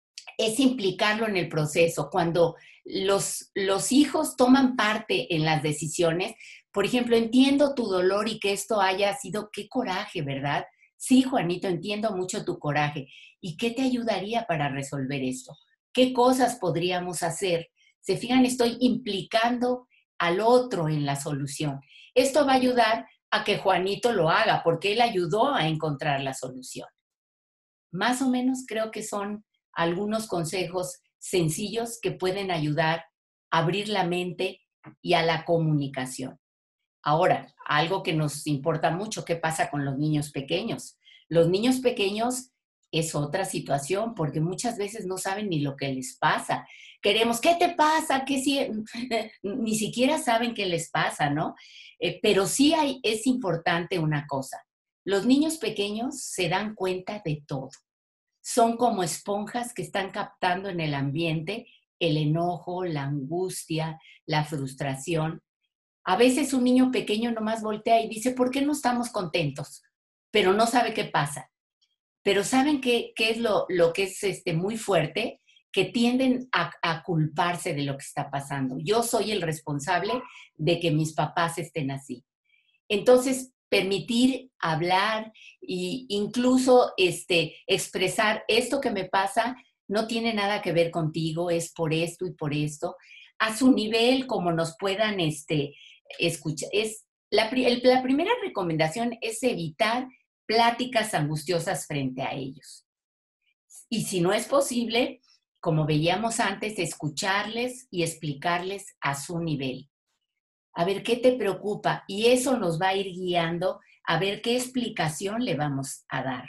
es implicarlo en el proceso. Cuando los, los hijos toman parte en las decisiones, por ejemplo, entiendo tu dolor y que esto haya sido, qué coraje, ¿verdad? Sí, Juanito, entiendo mucho tu coraje. ¿Y qué te ayudaría para resolver esto? ¿Qué cosas podríamos hacer? Se fijan, estoy implicando al otro en la solución. Esto va a ayudar a que Juanito lo haga, porque él ayudó a encontrar la solución. Más o menos creo que son algunos consejos sencillos que pueden ayudar a abrir la mente y a la comunicación. Ahora, algo que nos importa mucho, ¿qué pasa con los niños pequeños? Los niños pequeños es otra situación, porque muchas veces no saben ni lo que les pasa. Queremos, ¿qué te pasa? ¿Qué si... Ni siquiera saben qué les pasa, ¿no? Eh, pero sí hay, es importante una cosa. Los niños pequeños se dan cuenta de todo. Son como esponjas que están captando en el ambiente el enojo, la angustia, la frustración. A veces un niño pequeño nomás voltea y dice, ¿por qué no estamos contentos? Pero no sabe qué pasa. Pero ¿saben qué, qué es lo, lo que es este, muy fuerte? Que tienden a, a culparse de lo que está pasando. Yo soy el responsable de que mis papás estén así. Entonces, permitir hablar e incluso este, expresar esto que me pasa no tiene nada que ver contigo, es por esto y por esto, a su nivel, como nos puedan este, escuchar. Es, la, el, la primera recomendación es evitar pláticas angustiosas frente a ellos. Y si no es posible, como veíamos antes, escucharles y explicarles a su nivel. A ver qué te preocupa y eso nos va a ir guiando a ver qué explicación le vamos a dar.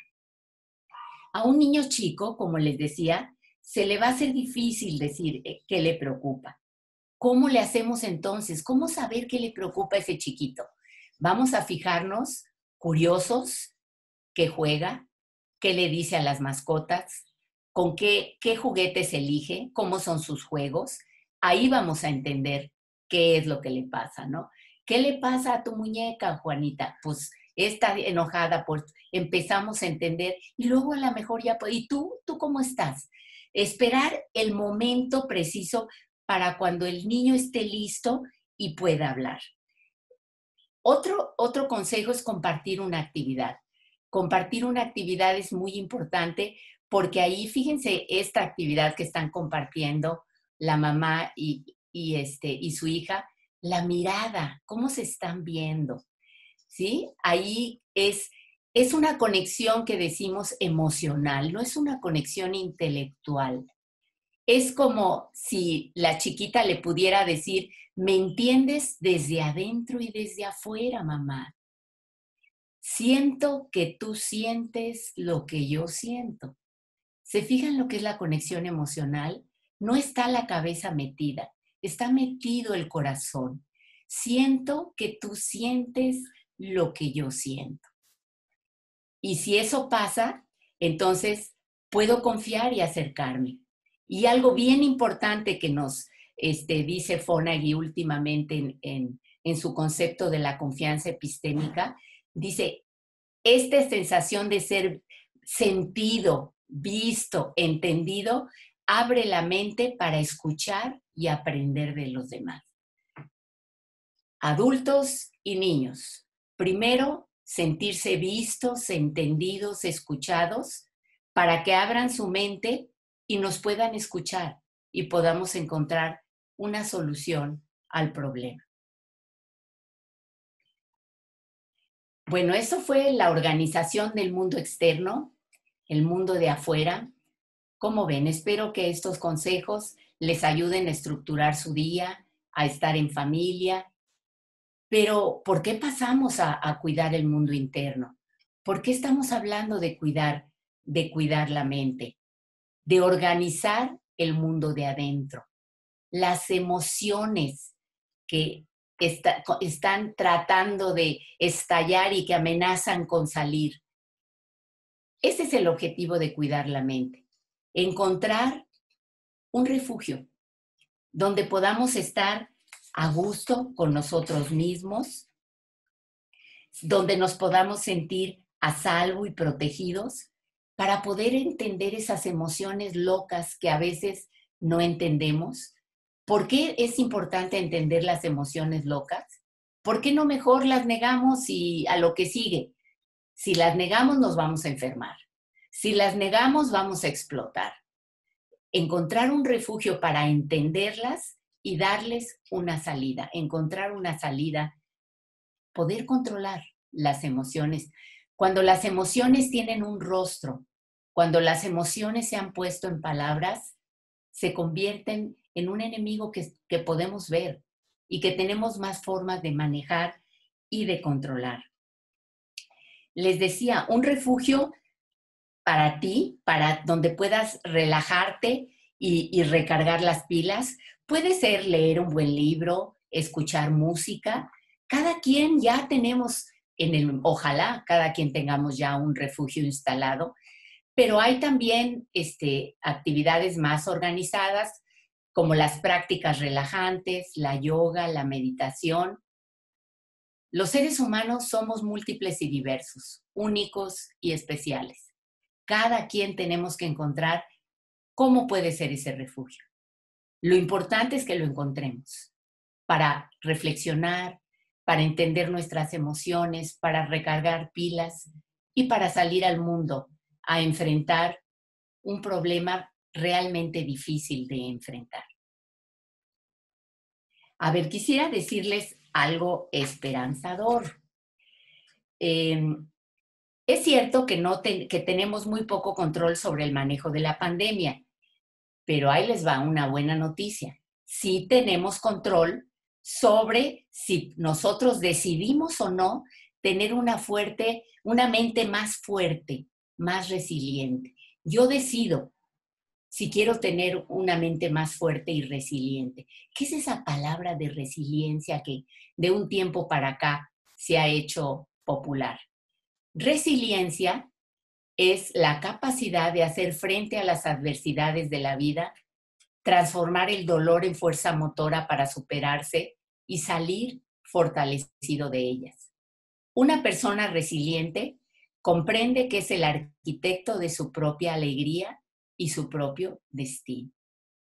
A un niño chico, como les decía, se le va a hacer difícil decir qué le preocupa. ¿Cómo le hacemos entonces? ¿Cómo saber qué le preocupa a ese chiquito? Vamos a fijarnos, curiosos, qué juega, qué le dice a las mascotas, con qué, qué juguetes elige, cómo son sus juegos. Ahí vamos a entender qué es lo que le pasa, ¿no? ¿Qué le pasa a tu muñeca, Juanita? Pues está enojada, pues empezamos a entender y luego a lo mejor ya, ¿y tú? ¿Tú cómo estás? Esperar el momento preciso para cuando el niño esté listo y pueda hablar. Otro, otro consejo es compartir una actividad. Compartir una actividad es muy importante porque ahí, fíjense, esta actividad que están compartiendo la mamá y, y, este, y su hija, la mirada, cómo se están viendo, ¿sí? Ahí es, es una conexión que decimos emocional, no es una conexión intelectual. Es como si la chiquita le pudiera decir, ¿me entiendes desde adentro y desde afuera, mamá? Siento que tú sientes lo que yo siento. ¿Se fijan lo que es la conexión emocional? No está la cabeza metida, está metido el corazón. Siento que tú sientes lo que yo siento. Y si eso pasa, entonces puedo confiar y acercarme. Y algo bien importante que nos este, dice Fonagy últimamente en, en, en su concepto de la confianza epistémica, dice, esta sensación de ser sentido, visto, entendido, abre la mente para escuchar y aprender de los demás. Adultos y niños. Primero, sentirse vistos, entendidos, escuchados, para que abran su mente y nos puedan escuchar y podamos encontrar una solución al problema. Bueno, eso fue la organización del mundo externo, el mundo de afuera. Como ven, espero que estos consejos les ayuden a estructurar su día, a estar en familia. Pero, ¿por qué pasamos a, a cuidar el mundo interno? ¿Por qué estamos hablando de cuidar, de cuidar la mente? De organizar el mundo de adentro. Las emociones que está, están tratando de estallar y que amenazan con salir. Ese es el objetivo de cuidar la mente. Encontrar un refugio donde podamos estar a gusto con nosotros mismos, donde nos podamos sentir a salvo y protegidos para poder entender esas emociones locas que a veces no entendemos. ¿Por qué es importante entender las emociones locas? ¿Por qué no mejor las negamos y a lo que sigue? Si las negamos nos vamos a enfermar. Si las negamos vamos a explotar. Encontrar un refugio para entenderlas y darles una salida. Encontrar una salida. Poder controlar las emociones. Cuando las emociones tienen un rostro, cuando las emociones se han puesto en palabras, se convierten en un enemigo que, que podemos ver y que tenemos más formas de manejar y de controlar. Les decía, un refugio para ti, para donde puedas relajarte y, y recargar las pilas, puede ser leer un buen libro, escuchar música. Cada quien ya tenemos, en el, ojalá cada quien tengamos ya un refugio instalado, pero hay también este, actividades más organizadas, como las prácticas relajantes, la yoga, la meditación. Los seres humanos somos múltiples y diversos, únicos y especiales. Cada quien tenemos que encontrar cómo puede ser ese refugio. Lo importante es que lo encontremos para reflexionar, para entender nuestras emociones, para recargar pilas y para salir al mundo a enfrentar un problema realmente difícil de enfrentar. A ver, quisiera decirles algo esperanzador. Eh, es cierto que, no te, que tenemos muy poco control sobre el manejo de la pandemia, pero ahí les va una buena noticia. Sí tenemos control sobre si nosotros decidimos o no tener una fuerte, una mente más fuerte, más resiliente. Yo decido si quiero tener una mente más fuerte y resiliente. ¿Qué es esa palabra de resiliencia que de un tiempo para acá se ha hecho popular? Resiliencia es la capacidad de hacer frente a las adversidades de la vida, transformar el dolor en fuerza motora para superarse y salir fortalecido de ellas. Una persona resiliente comprende que es el arquitecto de su propia alegría y su propio destino.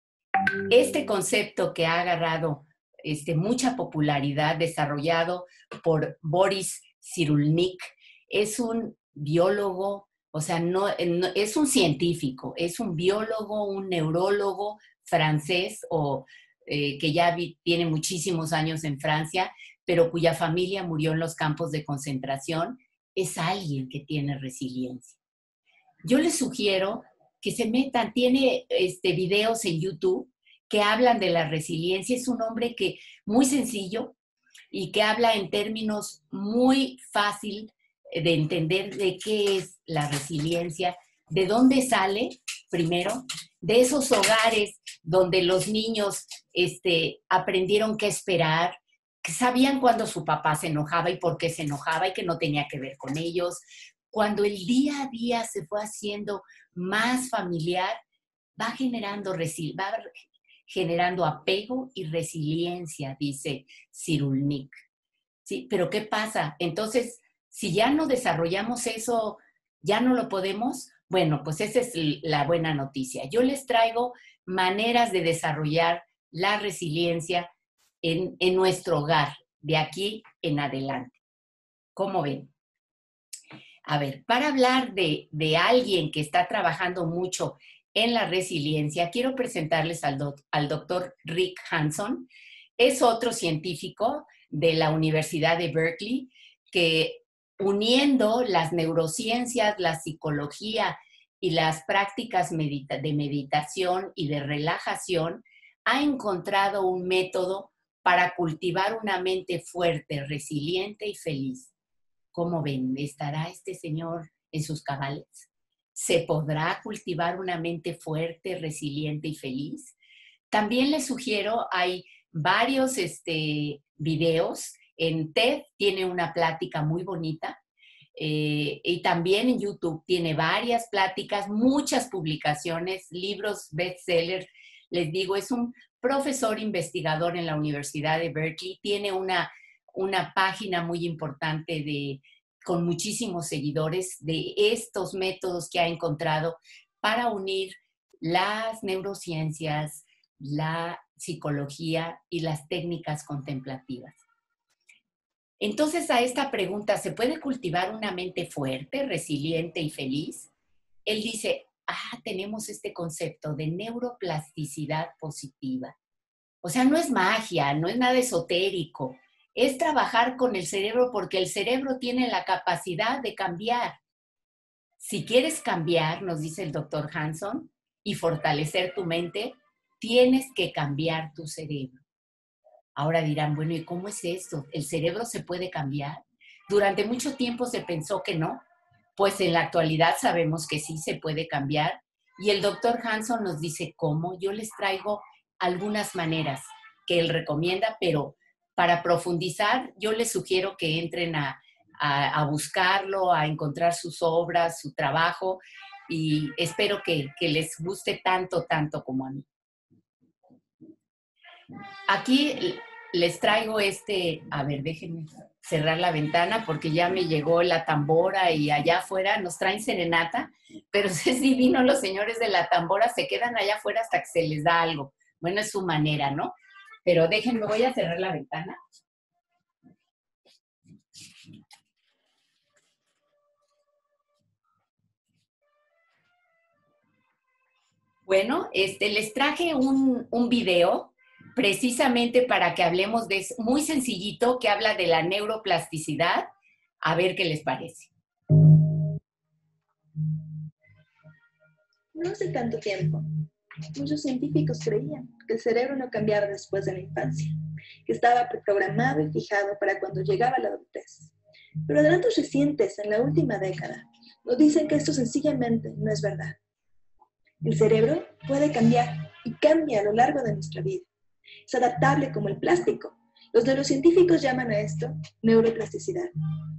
Este concepto que ha agarrado este, mucha popularidad, desarrollado por Boris Cyrulnik, es un biólogo, o sea, no, no, es un científico, es un biólogo, un neurólogo francés o eh, que ya vi, tiene muchísimos años en Francia, pero cuya familia murió en los campos de concentración. Es alguien que tiene resiliencia. Yo les sugiero que se metan, tiene este, videos en YouTube que hablan de la resiliencia. Es un hombre que muy sencillo y que habla en términos muy fácil de entender de qué es la resiliencia, de dónde sale, primero, de esos hogares donde los niños este, aprendieron qué esperar, que sabían cuando su papá se enojaba y por qué se enojaba y que no tenía que ver con ellos. Cuando el día a día se fue haciendo más familiar, va generando, va generando apego y resiliencia, dice Cyrulnik. ¿Sí? Pero ¿qué pasa? Entonces, si ya no desarrollamos eso, ya no lo podemos. Bueno, pues esa es la buena noticia. Yo les traigo maneras de desarrollar la resiliencia en, en nuestro hogar, de aquí en adelante. ¿Cómo ven? A ver, para hablar de, de alguien que está trabajando mucho en la resiliencia, quiero presentarles al, doc, al doctor Rick Hanson. Es otro científico de la Universidad de Berkeley que, uniendo las neurociencias, la psicología y las prácticas medita- de meditación y de relajación, ha encontrado un método para cultivar una mente fuerte, resiliente y feliz. ¿Cómo ven? ¿Estará este señor en sus cabales? ¿Se podrá cultivar una mente fuerte, resiliente y feliz? También les sugiero, hay varios este, videos. En TED tiene una plática muy bonita. Eh, y también en YouTube tiene varias pláticas, muchas publicaciones, libros bestsellers. Les digo, es un profesor investigador en la Universidad de Berkeley. Tiene una, una página muy importante de, con muchísimos seguidores de estos métodos que ha encontrado para unir las neurociencias, la psicología y las técnicas contemplativas. Entonces, a esta pregunta, ¿se puede cultivar una mente fuerte, resiliente y feliz? Él dice, ah, tenemos este concepto de neuroplasticidad positiva. O sea, no es magia, no es nada esotérico. Es trabajar con el cerebro porque el cerebro tiene la capacidad de cambiar. Si quieres cambiar, nos dice el doctor Hanson, y fortalecer tu mente, tienes que cambiar tu cerebro. Ahora dirán, bueno, ¿y cómo es esto? ¿El cerebro se puede cambiar? Durante mucho tiempo se pensó que no. Pues en la actualidad sabemos que sí se puede cambiar. Y el doctor Hanson nos dice cómo. Yo les traigo algunas maneras que él recomienda, pero para profundizar, yo les sugiero que entren a, a, a buscarlo, a encontrar sus obras, su trabajo, y espero que, que les guste tanto, tanto como a mí. Aquí les traigo este, a ver, déjenme cerrar la ventana porque ya me llegó la tambora y allá afuera nos traen serenata, pero es divino, los señores de la tambora se quedan allá afuera hasta que se les da algo. Bueno, es su manera, ¿no? Pero déjenme, voy a cerrar la ventana. Bueno, este, les traje un, un video precisamente para que hablemos de eso, muy sencillito, que habla de la neuroplasticidad. A ver qué les parece. No hace tanto tiempo, muchos científicos creían que el cerebro no cambiaba después de la infancia, que estaba programado y fijado para cuando llegaba la adultez. Pero adelantos recientes, en la última década, nos dicen que esto sencillamente no es verdad. El cerebro puede cambiar y cambia a lo largo de nuestra vida. Es adaptable como el plástico. Los neurocientíficos llaman a esto neuroplasticidad.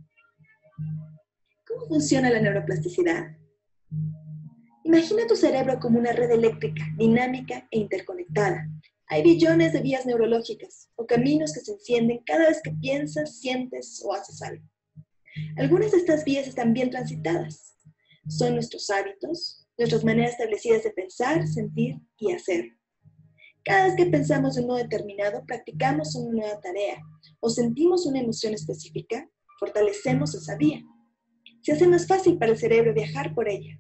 ¿Cómo funciona la neuroplasticidad? Imagina tu cerebro como una red eléctrica, dinámica e interconectada. Hay billones de vías neurológicas o caminos que se encienden cada vez que piensas, sientes o haces algo. Algunas de estas vías están bien transitadas. Son nuestros hábitos, nuestras maneras establecidas de pensar, sentir y hacer. Cada vez que pensamos de un modo determinado, practicamos una nueva tarea o sentimos una emoción específica, fortalecemos esa vía. Se hace más fácil para el cerebro viajar por ella.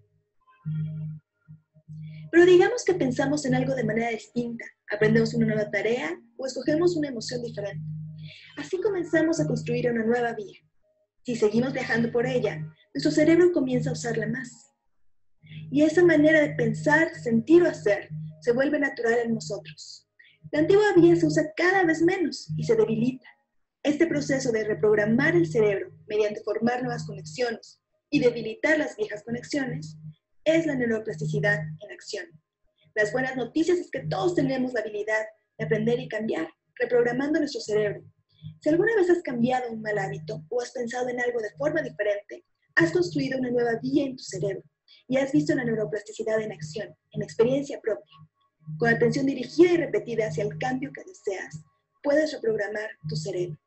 Pero digamos que pensamos en algo de manera distinta, aprendemos una nueva tarea o escogemos una emoción diferente. Así comenzamos a construir una nueva vía. Si seguimos viajando por ella, nuestro cerebro comienza a usarla más. Y esa manera de pensar, sentir o hacer se vuelve natural en nosotros. La antigua vía se usa cada vez menos y se debilita. Este proceso de reprogramar el cerebro mediante formar nuevas conexiones y debilitar las viejas conexiones es la neuroplasticidad en acción. Las buenas noticias es que todos tenemos la habilidad de aprender y cambiar, reprogramando nuestro cerebro. Si alguna vez has cambiado un mal hábito o has pensado en algo de forma diferente, has construido una nueva vía en tu cerebro y has visto la neuroplasticidad en acción, en experiencia propia. Con atención dirigida y repetida hacia el cambio que deseas, puedes reprogramar tu cerebro.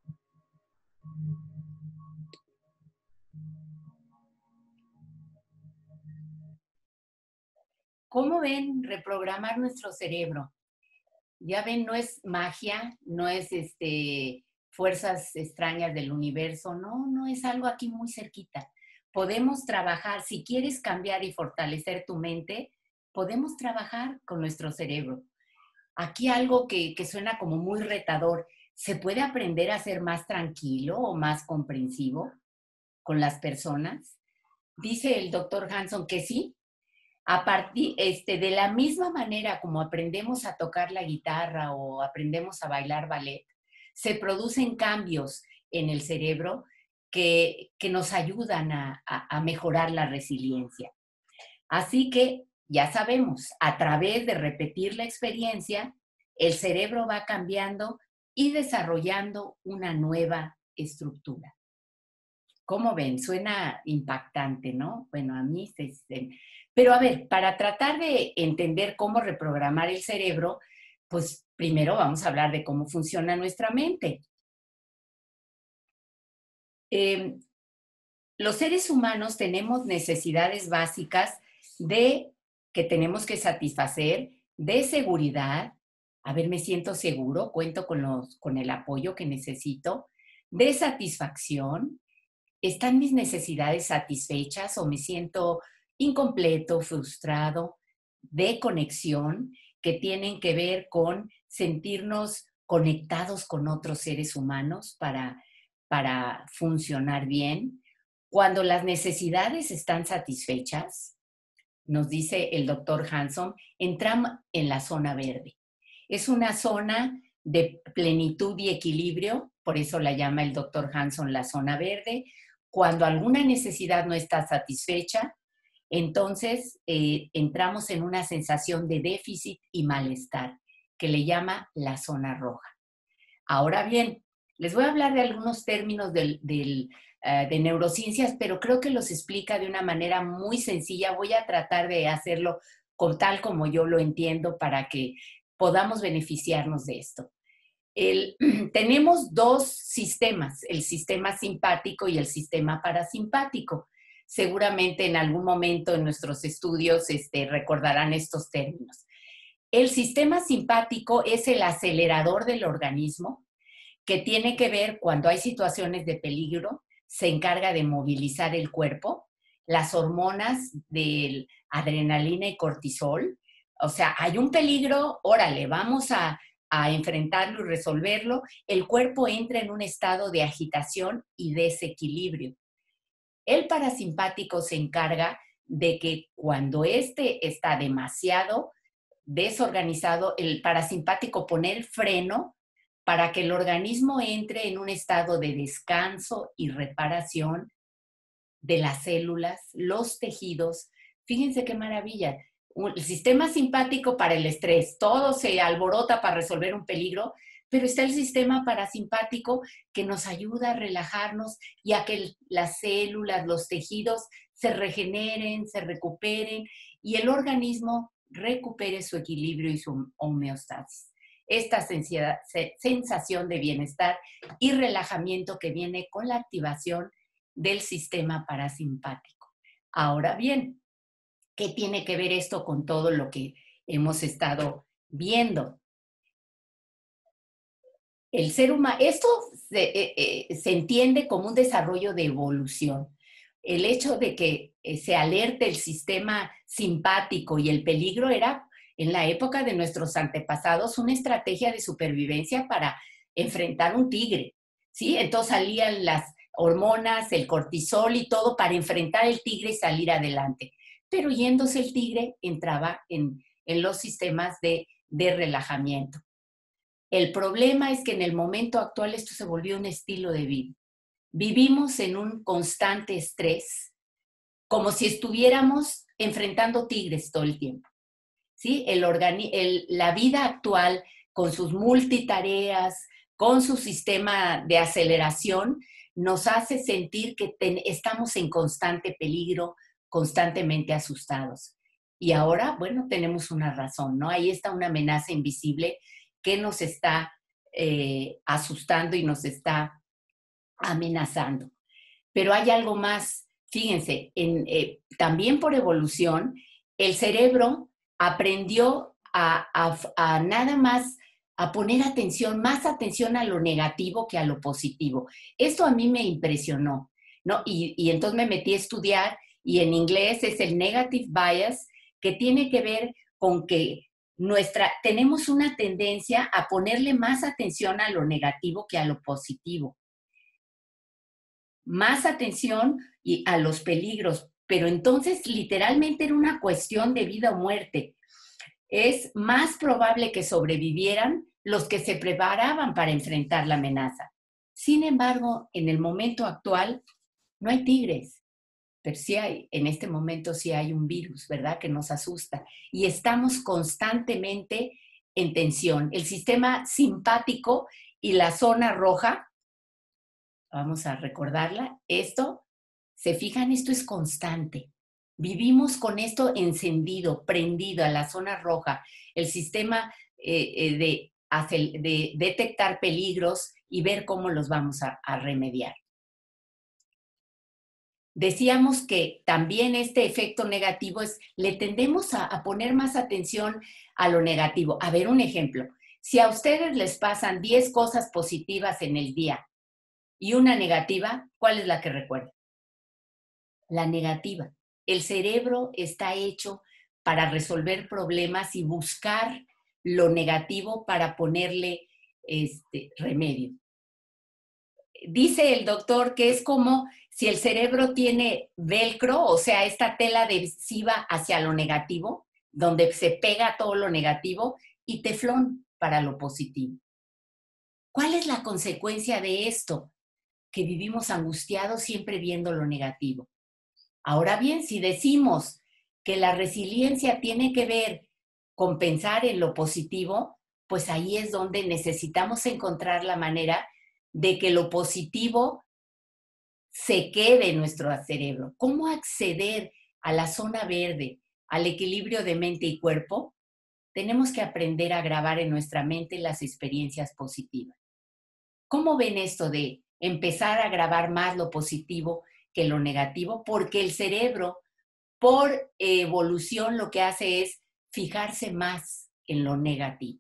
¿Cómo ven reprogramar nuestro cerebro? Ya ven, no es magia, no es este, fuerzas extrañas del universo, no, no es algo aquí muy cerquita. Podemos trabajar, si quieres cambiar y fortalecer tu mente, podemos trabajar con nuestro cerebro. Aquí algo que, que suena como muy retador, ¿se puede aprender a ser más tranquilo o más comprensivo con las personas? Dice el doctor Hanson que sí. A partir este, de la misma manera como aprendemos a tocar la guitarra o aprendemos a bailar ballet, se producen cambios en el cerebro que, que nos ayudan a, a, a mejorar la resiliencia. Así que ya sabemos, a través de repetir la experiencia, el cerebro va cambiando y desarrollando una nueva estructura. ¿Cómo ven? Suena impactante, ¿no? Bueno, a mí se... se Pero a ver, para tratar de entender cómo reprogramar el cerebro, pues primero vamos a hablar de cómo funciona nuestra mente. Eh, los seres humanos tenemos necesidades básicas de que tenemos que satisfacer, de seguridad. A ver, me siento seguro, cuento con, los, con el apoyo que necesito, de satisfacción. ¿Están mis necesidades satisfechas o me siento incompleto, frustrado? De conexión, que tienen que ver con sentirnos conectados con otros seres humanos para, para funcionar bien. Cuando las necesidades están satisfechas, nos dice el doctor Hanson, entramos en la zona verde. Es una zona de plenitud y equilibrio, por eso la llama el doctor Hanson la zona verde. Cuando alguna necesidad no está satisfecha, entonces eh, entramos en una sensación de déficit y malestar, que le llama la zona roja. Ahora bien, les voy a hablar de algunos términos del, del, uh, de neurociencias, pero creo que los explica de una manera muy sencilla. Voy a tratar de hacerlo con tal como yo lo entiendo para que podamos beneficiarnos de esto. El, tenemos dos sistemas, el sistema simpático y el sistema parasimpático. Seguramente en algún momento en nuestros estudios este, recordarán estos términos. El sistema simpático es el acelerador del organismo que tiene que ver cuando hay situaciones de peligro, se encarga de movilizar el cuerpo, las hormonas de adrenalina y cortisol. O sea, hay un peligro, órale, vamos a, a enfrentarlo y resolverlo. El cuerpo entra en un estado de agitación y desequilibrio. El parasimpático se encarga de que cuando este está demasiado desorganizado, el parasimpático pone el freno para que el organismo entre en un estado de descanso y reparación de las células, los tejidos. Fíjense qué maravilla. El sistema simpático para el estrés, todo se alborota para resolver un peligro, pero está el sistema parasimpático que nos ayuda a relajarnos y a que las células, los tejidos se regeneren, se recuperen y el organismo recupere su equilibrio y su homeostasis. Esta sensación de bienestar y relajamiento que viene con la activación del sistema parasimpático. Ahora bien, ¿qué tiene que ver esto con todo lo que hemos estado viendo. El ser humano, esto se, eh, eh, se entiende como un desarrollo de evolución. El hecho de que eh, se alerte el sistema simpático y el peligro era, en la época de nuestros antepasados, una estrategia de supervivencia para enfrentar un tigre, ¿sí? Entonces salían las hormonas, el cortisol y todo para enfrentar el tigre y salir adelante. Pero yéndose el tigre, entraba en, en los sistemas de, de relajamiento. El problema es que en el momento actual esto se volvió un estilo de vida. Vivimos en un constante estrés, como si estuviéramos enfrentando tigres todo el tiempo. ¿Sí? El organi- el, la vida actual, con sus multitareas, con su sistema de aceleración, nos hace sentir que ten, estamos en constante peligro, constantemente asustados. Y ahora, bueno, tenemos una razón, ¿no? Ahí está una amenaza invisible que nos está eh, asustando y nos está amenazando. Pero hay algo más, fíjense, en, eh, también por evolución, el cerebro aprendió a, a, a nada más a poner atención, más atención a lo negativo que a lo positivo. Esto a mí me impresionó, ¿no? Y, y entonces me metí a estudiar, y en inglés es el negative bias, que tiene que ver con que nuestra, tenemos una tendencia a ponerle más atención a lo negativo que a lo positivo. Más atención y a los peligros, pero entonces literalmente era una cuestión de vida o muerte. Es más probable que sobrevivieran los que se preparaban para enfrentar la amenaza. Sin embargo, en el momento actual no hay tigres, pero sí hay, en este momento sí hay un virus, ¿verdad?, que nos asusta. Y estamos constantemente en tensión. El sistema simpático y la zona roja, vamos a recordarla, esto, se fijan, esto es constante. Vivimos con esto encendido, prendido a la zona roja, el sistema eh, de, de detectar peligros y ver cómo los vamos a, a remediar. Decíamos que también este efecto negativo es, le tendemos a, a poner más atención a lo negativo. A ver, un ejemplo. Si a ustedes les pasan diez cosas positivas en el día y una negativa, ¿cuál es la que recuerdan? La negativa. El cerebro está hecho para resolver problemas y buscar lo negativo para ponerle este, remedio. Dice el doctor que es como si el cerebro tiene velcro, o sea, esta tela adhesiva hacia lo negativo, donde se pega todo lo negativo, y teflón para lo positivo. ¿Cuál es la consecuencia de esto? Que vivimos angustiados siempre viendo lo negativo. Ahora bien, si decimos que la resiliencia tiene que ver con pensar en lo positivo, pues ahí es donde necesitamos encontrar la manera de que lo positivo se quede en nuestro cerebro. ¿Cómo acceder a la zona verde, al equilibrio de mente y cuerpo? Tenemos que aprender a grabar en nuestra mente las experiencias positivas. ¿Cómo ven esto de empezar a grabar más lo positivo que lo negativo? Porque el cerebro, por evolución, lo que hace es fijarse más en lo negativo.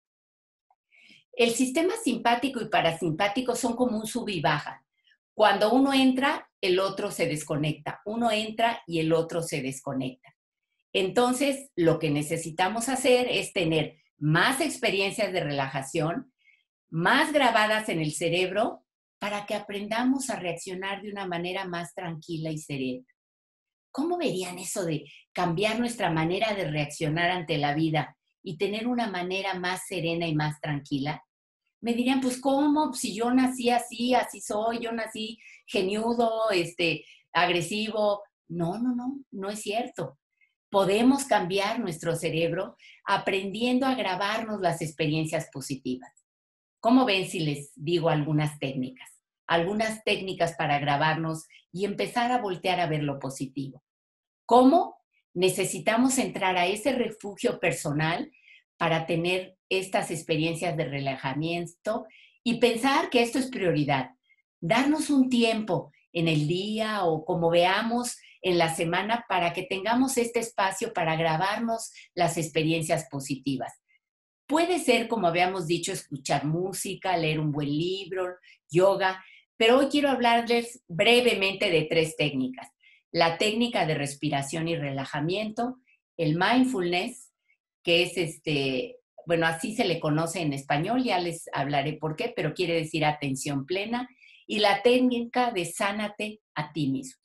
El sistema simpático y parasimpático son como un sub y baja. Cuando uno entra, el otro se desconecta. Uno entra y el otro se desconecta. Entonces, lo que necesitamos hacer es tener más experiencias de relajación, más grabadas en el cerebro, para que aprendamos a reaccionar de una manera más tranquila y serena. ¿Cómo verían eso de cambiar nuestra manera de reaccionar ante la vida y tener una manera más serena y más tranquila? Me dirían, pues, ¿cómo? Si yo nací así, así soy, yo nací geniudo, este, agresivo. No, no, no, no es cierto. Podemos cambiar nuestro cerebro aprendiendo a grabarnos las experiencias positivas. ¿Cómo ven si les digo algunas técnicas? Algunas técnicas para grabarnos y empezar a voltear a ver lo positivo. ¿Cómo? Necesitamos entrar a ese refugio personal para tener estas experiencias de relajamiento y pensar que esto es prioridad. Darnos un tiempo en el día o como veamos en la semana para que tengamos este espacio para grabarnos las experiencias positivas. Puede ser, como habíamos dicho, escuchar música, leer un buen libro, yoga, pero hoy quiero hablarles brevemente de tres técnicas. La técnica de respiración y relajamiento, el mindfulness, que es este, bueno, así se le conoce en español, ya les hablaré por qué, pero quiere decir atención plena, y la técnica de sánate a ti mismo.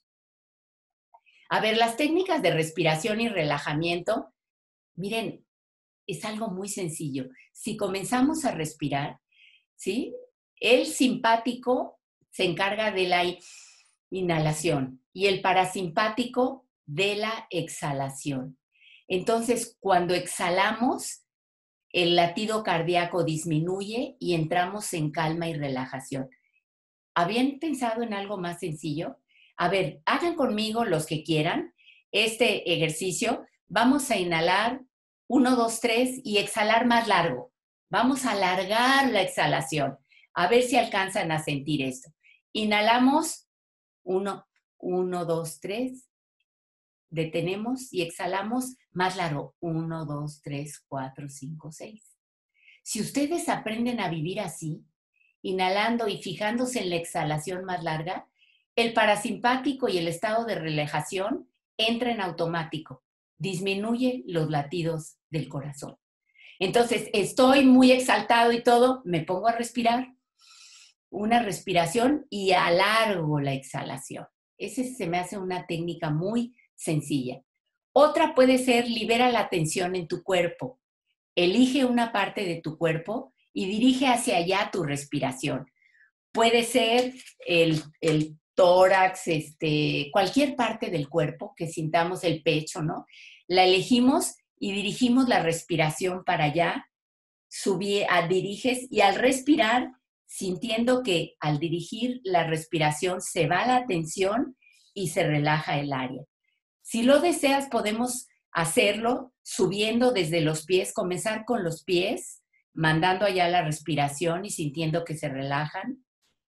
A ver, las técnicas de respiración y relajamiento, miren, es algo muy sencillo. Si comenzamos a respirar, ¿sí? El simpático se encarga de la inhalación y el parasimpático de la exhalación. Entonces, cuando exhalamos, el latido cardíaco disminuye y entramos en calma y relajación. ¿Habían pensado en algo más sencillo? A ver, hagan conmigo los que quieran este ejercicio. Vamos a inhalar uno, dos, tres y exhalar más largo. Vamos a alargar la exhalación. A ver si alcanzan a sentir esto. Inhalamos uno, uno, dos, tres. Detenemos y exhalamos más largo. uno, dos, tres, cuatro, cinco, seis. Si ustedes aprenden a vivir así, inhalando y fijándose en la exhalación más larga, el parasimpático y el estado de relajación entra en automático, disminuye los latidos del corazón. Entonces, estoy muy exaltado y todo, me pongo a respirar, una respiración y alargo la exhalación. Esa se me hace una técnica muy sencilla. Otra puede ser libera la tensión en tu cuerpo. Elige una parte de tu cuerpo y dirige hacia allá tu respiración. Puede ser el, el tórax, este, cualquier parte del cuerpo que sintamos, el pecho, ¿no? La elegimos y dirigimos la respiración para allá, subí, a, diriges y al respirar, sintiendo que al dirigir la respiración se va la tensión y se relaja el área. Si lo deseas, podemos hacerlo subiendo desde los pies, comenzar con los pies, mandando allá la respiración y sintiendo que se relajan,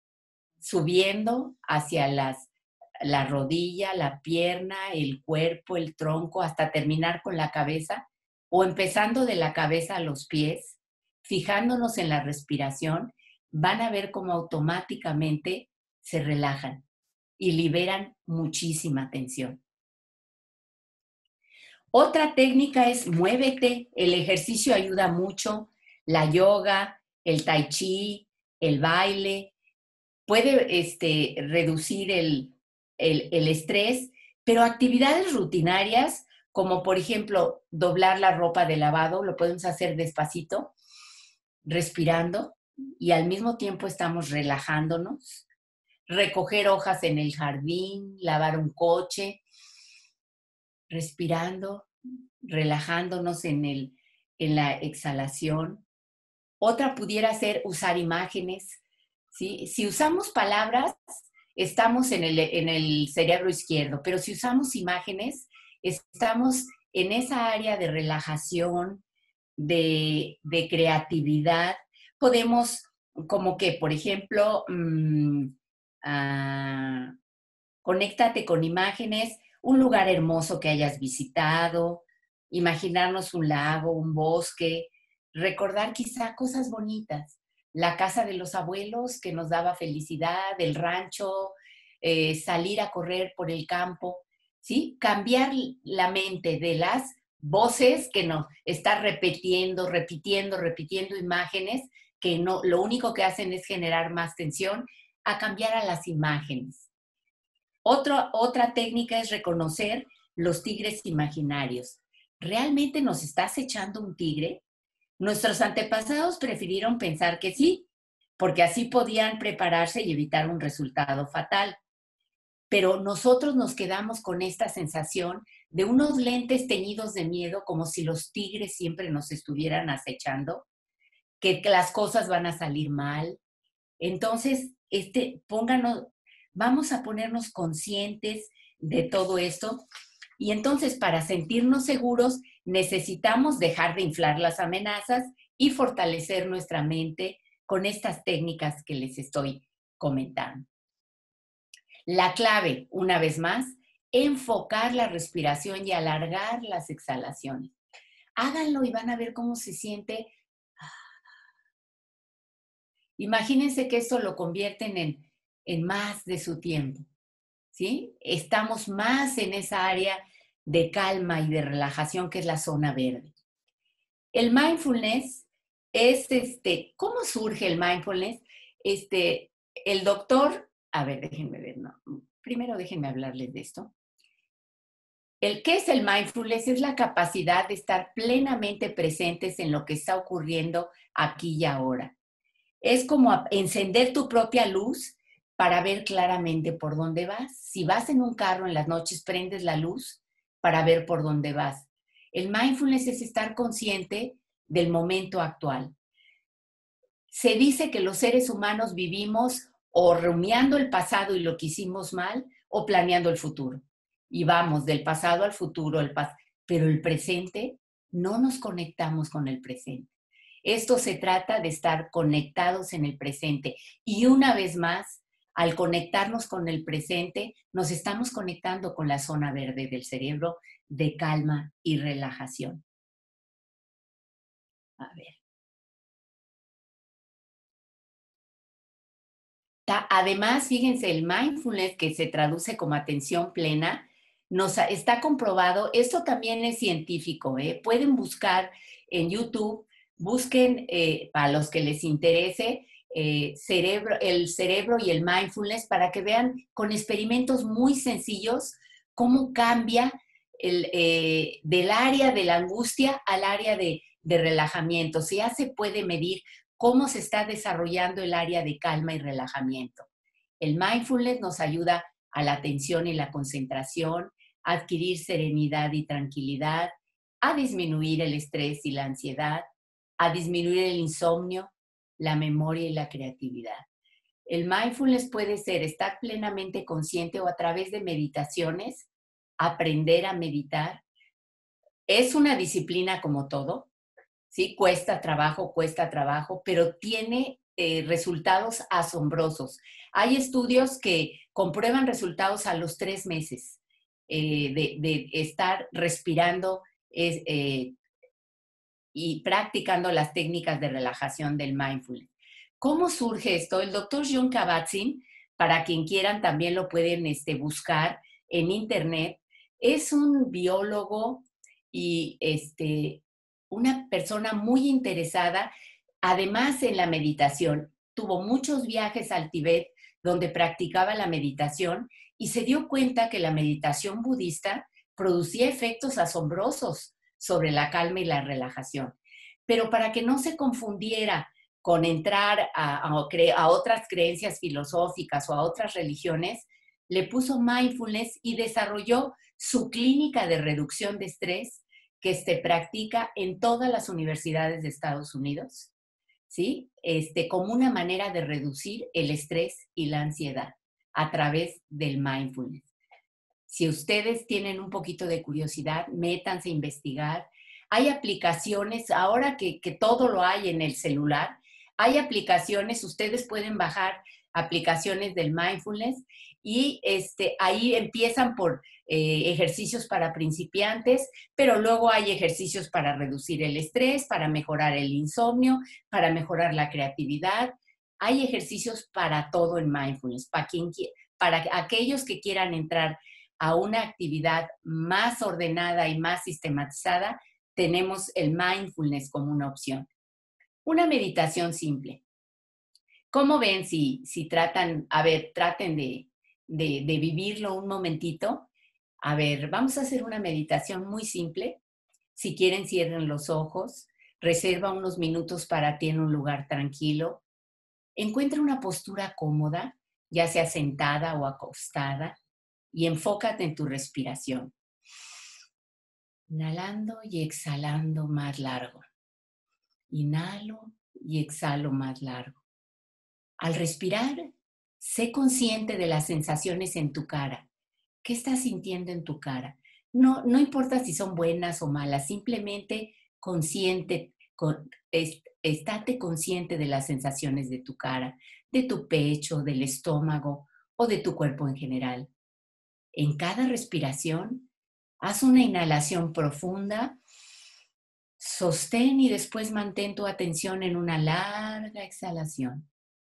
subiendo hacia las, la rodilla, la pierna, el cuerpo, el tronco, hasta terminar con la cabeza, o empezando de la cabeza a los pies, fijándonos en la respiración, van a ver cómo automáticamente se relajan y liberan muchísima tensión. Otra técnica es muévete. El ejercicio ayuda mucho. La yoga, el tai chi, el baile. Puede este, reducir el, el, el estrés, pero actividades rutinarias, como por ejemplo doblar la ropa de lavado, lo podemos hacer despacito, respirando, y al mismo tiempo estamos relajándonos. Recoger hojas en el jardín, lavar un coche, respirando, relajándonos en, el, en la exhalación. Otra pudiera ser usar imágenes, ¿sí? Si usamos palabras, estamos en el, en el cerebro izquierdo, pero si usamos imágenes, estamos en esa área de relajación, de, de creatividad. Podemos, como que, por ejemplo, mmm, uh, conéctate con imágenes, un lugar hermoso que hayas visitado, imaginarnos un lago, un bosque, recordar quizá cosas bonitas, la casa de los abuelos que nos daba felicidad, el rancho, eh, salir a correr por el campo, ¿sí? Cambiar la mente de las voces que nos están repitiendo, repitiendo, repitiendo imágenes que no, lo único que hacen es generar más tensión, a cambiar a las imágenes. Otro, otra técnica es reconocer los tigres imaginarios. ¿Realmente nos está acechando un tigre? Nuestros antepasados prefirieron pensar que sí, porque así podían prepararse y evitar un resultado fatal. Pero nosotros nos quedamos con esta sensación de unos lentes teñidos de miedo, como si los tigres siempre nos estuvieran acechando, que las cosas van a salir mal. Entonces, este, pónganos, vamos a ponernos conscientes de todo esto. Y entonces, para sentirnos seguros, necesitamos dejar de inflar las amenazas y fortalecer nuestra mente con estas técnicas que les estoy comentando. La clave, una vez más, enfocar la respiración y alargar las exhalaciones. Háganlo y van a ver cómo se siente Imagínense que esto lo convierten en, en más de su tiempo, ¿sí? Estamos más en esa área de calma y de relajación que es la zona verde. El mindfulness es, este, ¿cómo surge el mindfulness? Este, el doctor, a ver, déjenme ver, no, primero déjenme hablarles de esto. El ¿qué es el mindfulness? Es la capacidad de estar plenamente presentes en lo que está ocurriendo aquí y ahora. Es como encender tu propia luz para ver claramente por dónde vas. Si vas en un carro en las noches, prendes la luz para ver por dónde vas. El mindfulness es estar consciente del momento actual. Se dice que los seres humanos vivimos o rumiando el pasado y lo que hicimos mal, o planeando el futuro. Y vamos del pasado al futuro, el pas- pero el presente, no nos conectamos con el presente. Esto se trata de estar conectados en el presente. Y una vez más, al conectarnos con el presente, nos estamos conectando con la zona verde del cerebro de calma y relajación. A ver. Además, fíjense, el mindfulness, que se traduce como atención plena, nos está comprobado. Esto también es científico, ¿eh? Pueden buscar en YouTube, busquen, eh, para los que les interese, eh, cerebro, el cerebro y el mindfulness, para que vean con experimentos muy sencillos cómo cambia el, eh, del área de la angustia al área de, de relajamiento. Si ya se puede medir cómo se está desarrollando el área de calma y relajamiento. El mindfulness nos ayuda a la atención y la concentración, a adquirir serenidad y tranquilidad, a disminuir el estrés y la ansiedad, a disminuir el insomnio, la memoria y la creatividad. El mindfulness puede ser estar plenamente consciente o a través de meditaciones, aprender a meditar. Es una disciplina como todo. Sí, cuesta trabajo, cuesta trabajo, pero tiene eh, resultados asombrosos. Hay estudios que comprueban resultados a los tres meses eh, de, de estar respirando eh, eh, y practicando las técnicas de relajación del mindfulness. ¿Cómo surge esto? El doctor Jon Kabat-Zinn, para quien quieran también lo pueden este, buscar en internet, es un biólogo y este, una persona muy interesada, además en la meditación. Tuvo muchos viajes al Tíbet donde practicaba la meditación y se dio cuenta que la meditación budista producía efectos asombrosos sobre la calma y la relajación. Pero para que no se confundiera con entrar a, a, a otras creencias filosóficas o a otras religiones, le puso mindfulness y desarrolló su clínica de reducción de estrés que se practica en todas las universidades de Estados Unidos, ¿sí? Este, como una manera de reducir el estrés y la ansiedad a través del mindfulness. Si ustedes tienen un poquito de curiosidad, métanse a investigar. Hay aplicaciones, ahora que, que todo lo hay en el celular, hay aplicaciones, ustedes pueden bajar aplicaciones del mindfulness y este, ahí empiezan por eh, ejercicios para principiantes, pero luego hay ejercicios para reducir el estrés, para mejorar el insomnio, para mejorar la creatividad. Hay ejercicios para todo en mindfulness, para, quien, para aquellos que quieran entrar a una actividad más ordenada y más sistematizada, tenemos el mindfulness como una opción. Una meditación simple. ¿Cómo ven si, si tratan, a ver, traten de, de, de vivirlo un momentito? A ver, vamos a hacer una meditación muy simple. Si quieren, cierren los ojos. Reserva unos minutos para ti en un lugar tranquilo. Encuentra una postura cómoda, ya sea sentada o acostada, y enfócate en tu respiración. Inhalando y exhalando más largo. Inhalo y exhalo más largo. Al respirar, sé consciente de las sensaciones en tu cara. ¿Qué estás sintiendo en tu cara? No, no importa si son buenas o malas, simplemente consciente, con, est, estate consciente de las sensaciones de tu cara, de tu pecho, del estómago o de tu cuerpo en general. En cada respiración, haz una inhalación profunda, sostén y después mantén tu atención en una larga exhalación.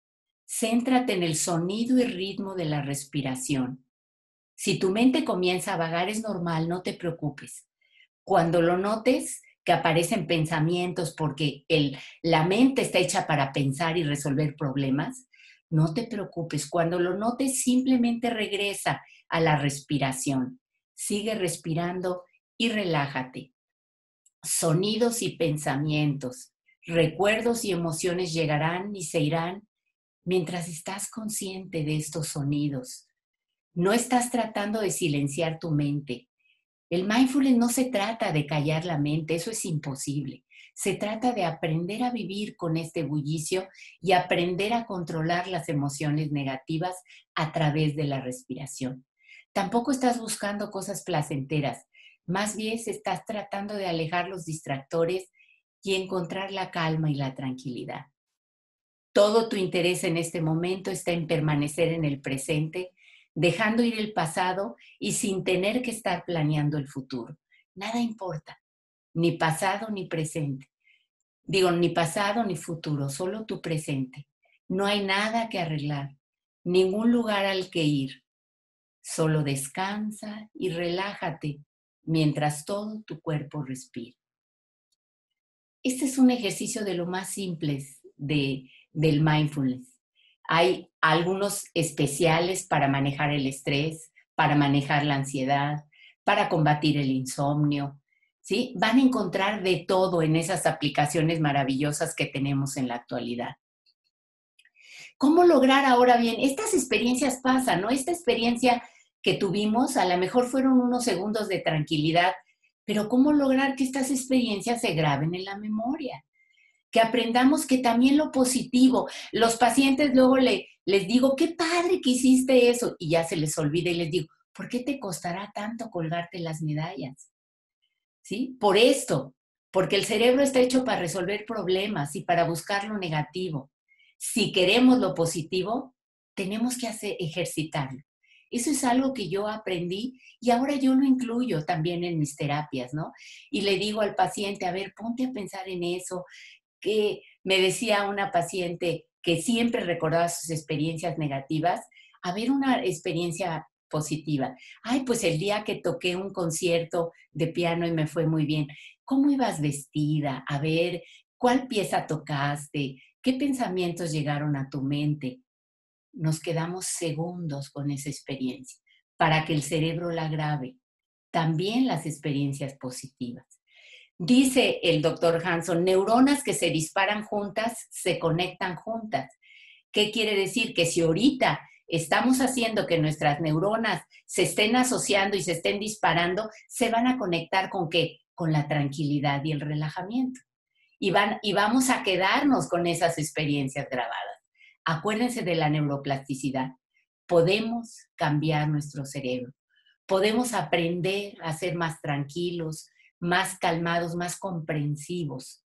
Céntrate en el sonido y ritmo de la respiración. Si tu mente comienza a vagar, es normal, no te preocupes. Cuando lo notes, que aparecen pensamientos porque el, la mente está hecha para pensar y resolver problemas, no te preocupes. Cuando lo notes, simplemente regresa a la respiración. Sigue respirando y relájate. Sonidos y pensamientos, recuerdos y emociones llegarán y se irán mientras estás consciente de estos sonidos. No estás tratando de silenciar tu mente. El mindfulness no se trata de callar la mente, eso es imposible. Se trata de aprender a vivir con este bullicio y aprender a controlar las emociones negativas a través de la respiración. Tampoco estás buscando cosas placenteras, más bien estás tratando de alejar los distractores y encontrar la calma y la tranquilidad. Todo tu interés en este momento está en permanecer en el presente, dejando ir el pasado y sin tener que estar planeando el futuro. Nada importa, ni pasado ni presente. Digo, ni pasado ni futuro, solo tu presente. No hay nada que arreglar, ningún lugar al que ir. Solo descansa y relájate mientras todo tu cuerpo respira. Este es un ejercicio de lo más simples de, del mindfulness. Hay algunos especiales para manejar el estrés, para manejar la ansiedad, para combatir el insomnio, ¿sí? Van a encontrar de todo en esas aplicaciones maravillosas que tenemos en la actualidad. ¿Cómo lograr ahora bien? Estas experiencias pasan, ¿no? Esta experiencia que tuvimos, a lo mejor fueron unos segundos de tranquilidad, pero ¿cómo lograr que estas experiencias se graben en la memoria? Que aprendamos que también lo positivo, los pacientes luego le, les digo, qué padre que hiciste eso, y ya se les olvida y les digo, ¿por qué te costará tanto colgarte las medallas? ¿Sí? Por esto, porque el cerebro está hecho para resolver problemas y para buscar lo negativo. Si queremos lo positivo, tenemos que hacer, ejercitarlo. Eso es algo que yo aprendí y ahora yo lo incluyo también en mis terapias, ¿no? Y le digo al paciente, a ver, ponte a pensar en eso, que me decía una paciente que siempre recordaba sus experiencias negativas, a ver una experiencia positiva. Ay, pues el día que toqué un concierto de piano y me fue muy bien. ¿Cómo ibas vestida? A ver, ¿cuál pieza tocaste? ¿Qué pensamientos llegaron a tu mente? Nos quedamos segundos con esa experiencia para que el cerebro la grabe. También las experiencias positivas. Dice el doctor Hanson, neuronas que se disparan juntas se conectan juntas. ¿Qué quiere decir? Que si ahorita estamos haciendo que nuestras neuronas se estén asociando y se estén disparando, se van a conectar ¿con qué? Con la tranquilidad y el relajamiento. Y, van, y vamos a quedarnos con esas experiencias grabadas. Acuérdense de la neuroplasticidad. Podemos cambiar nuestro cerebro. Podemos aprender a ser más tranquilos, más calmados, más comprensivos.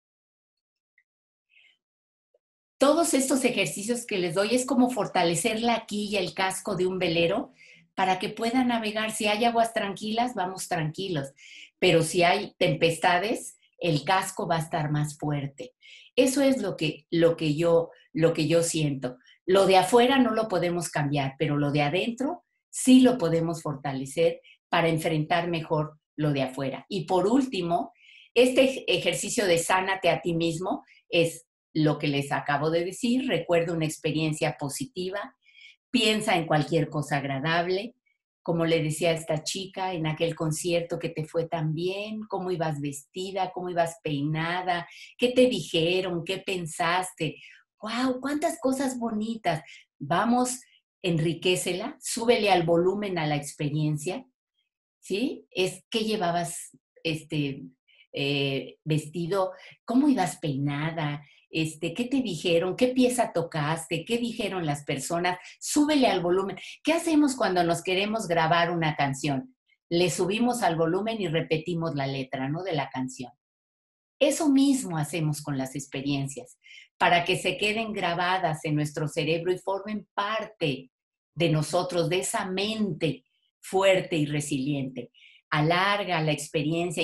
Todos estos ejercicios que les doy es como fortalecer la quilla, el casco de un velero para que puedan navegar. Si hay aguas tranquilas, vamos tranquilos. Pero si hay tempestades, el casco va a estar más fuerte. Eso es lo que, lo que yo, lo que yo siento. Lo de afuera no lo podemos cambiar, pero lo de adentro sí lo podemos fortalecer para enfrentar mejor lo de afuera. Y por último, este ejercicio de sánate a ti mismo es lo que les acabo de decir. Recuerda una experiencia positiva, piensa en cualquier cosa agradable, como le decía a esta chica en aquel concierto que te fue tan bien, cómo ibas vestida, cómo ibas peinada, qué te dijeron, qué pensaste. ¡Wow! ¡Cuántas cosas bonitas! Vamos, enriquécela, súbele al volumen a la experiencia, ¿sí? Es qué llevabas este, eh, vestido, cómo ibas peinada, Este, ¿qué te dijeron? ¿Qué pieza tocaste? ¿Qué dijeron las personas? Súbele al volumen. ¿Qué hacemos cuando nos queremos grabar una canción? Le subimos al volumen y repetimos la letra, ¿no? De la canción. Eso mismo hacemos con las experiencias, para que se queden grabadas en nuestro cerebro y formen parte de nosotros, de esa mente fuerte y resiliente. Alarga la experiencia,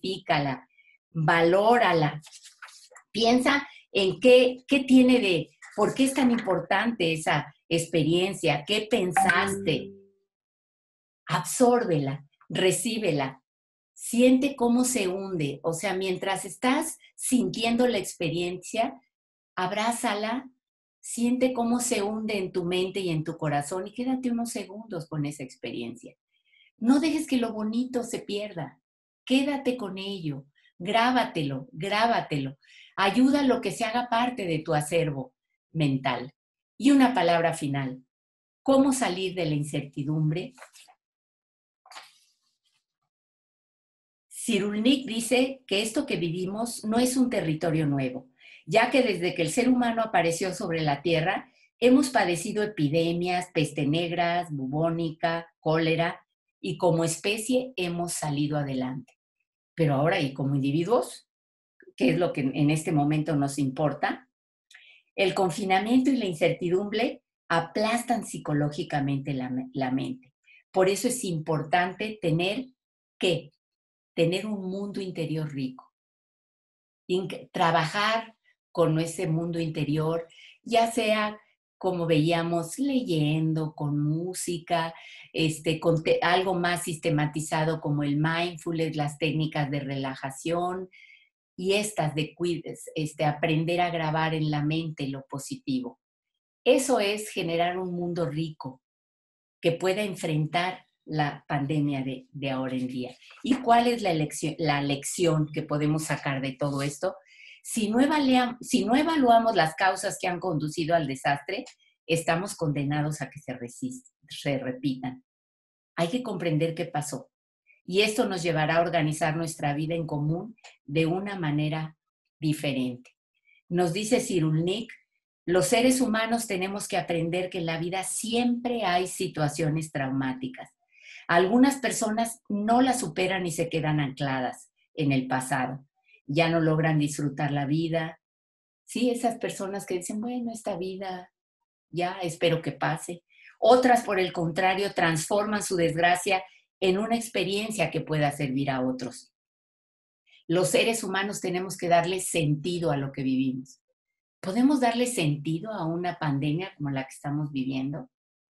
intensifícala, valórala. Piensa en qué, qué tiene de, ¿Por qué es tan importante esa experiencia? ¿Qué pensaste? Absórbela, recíbela. Siente cómo se hunde. O sea, mientras estás sintiendo la experiencia, abrázala, siente cómo se hunde en tu mente y en tu corazón y quédate unos segundos con esa experiencia. No dejes que lo bonito se pierda. Quédate con ello. Grábatelo, grábatelo. Ayúdalo que se haga parte de tu acervo mental. Y una palabra final. ¿Cómo salir de la incertidumbre? Cyrulnik dice que esto que vivimos no es un territorio nuevo, ya que desde que el ser humano apareció sobre la Tierra, hemos padecido epidemias, peste negra, bubónica, cólera, y como especie hemos salido adelante. Pero ahora, y como individuos, ¿qué es lo que en este momento nos importa? El confinamiento y la incertidumbre aplastan psicológicamente la, la mente. Por eso es importante tener que tener un mundo interior rico. In- trabajar con ese mundo interior, ya sea como veíamos, leyendo, con música, este, con te- algo más sistematizado como el mindfulness, las técnicas de relajación y estas de este, aprender a grabar en la mente lo positivo. Eso es generar un mundo rico que pueda enfrentar la pandemia de, de ahora en día. ¿Y cuál es la, elección, la lección que podemos sacar de todo esto? Si no, evaluam, si no evaluamos las causas que han conducido al desastre, estamos condenados a que se, resist, se repitan. Hay que comprender qué pasó. Y esto nos llevará a organizar nuestra vida en común de una manera diferente. Nos dice Cyrulnik, los seres humanos tenemos que aprender que en la vida siempre hay situaciones traumáticas. Algunas personas no las superan y se quedan ancladas en el pasado. Ya no logran disfrutar la vida. Sí, esas personas que dicen, bueno, esta vida ya espero que pase. Otras, por el contrario, transforman su desgracia en una experiencia que pueda servir a otros. Los seres humanos tenemos que darle sentido a lo que vivimos. ¿Podemos darle sentido a una pandemia como la que estamos viviendo?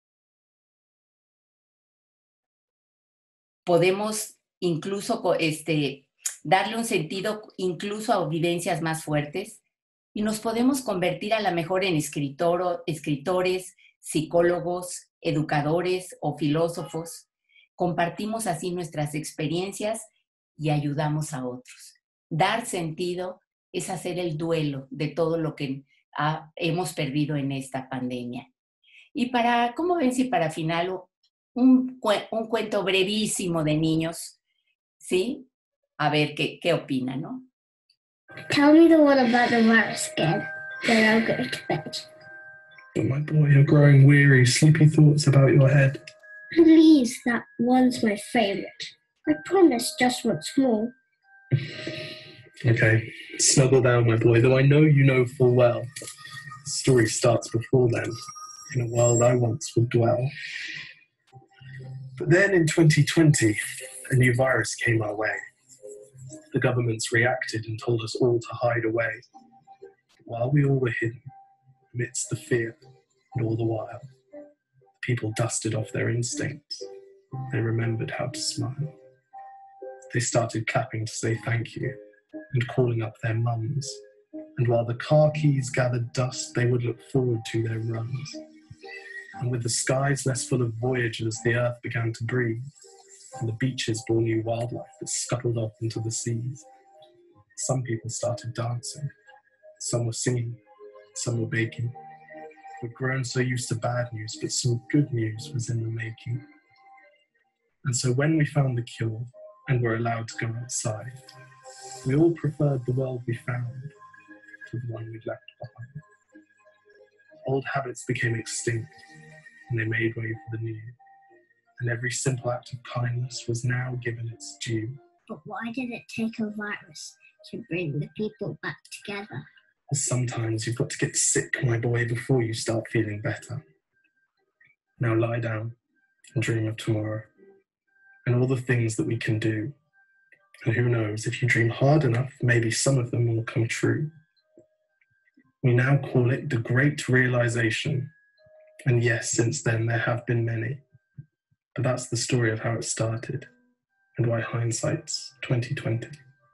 Podemos incluso este, darle un sentido incluso a vivencias más fuertes y nos podemos convertir a lo mejor en escritor, escritores, psicólogos, educadores o filósofos. Compartimos así nuestras experiencias y ayudamos a otros. Dar sentido es hacer el duelo de todo lo que ha, hemos perdido en esta pandemia. Y para, ¿cómo ven si para final un, un cuento brevísimo de niños, ¿sí? A ver qué, qué opinan, ¿no? Tell me the one about the virus again, then I'll go to bed. But my boy, you're growing weary, sleepy thoughts about your head. Please, that one's my favorite. I promise just once more. Okay, snuggle down, my boy, though I know you know full well. The story starts before then, in a world I once would dwell. But then in twenty twenty, a new virus came our way. The governments reacted and told us all to hide away. While we all were hidden, amidst the fear, and all the while, people dusted off their instincts. They remembered how to smile. They started clapping to say thank you and calling up their mums. And while the car keys gathered dust, they would look forward to their runs. And with the skies less full of voyagers, the earth began to breathe, and the beaches bore new wildlife that scuttled off into the seas. Some people started dancing, some were singing, some were baking. We'd grown so used to bad news, but some good news was in the making. And so when we found the cure and were allowed to go outside, we all preferred the world we found to the one we'd left behind. Old habits became extinct, and they made way for the new. And every simple act of kindness was now given its due. But why did it take a virus to bring the people back together? Sometimes you've got to get sick, my boy, before you start feeling better. Now lie down and dream of tomorrow and all the things that we can do. And who knows, if you dream hard enough, maybe some of them will come true. We now call it the Great Realization. And yes, since then there have been many. But that's the story of how it started and why hindsight's twenty twenty.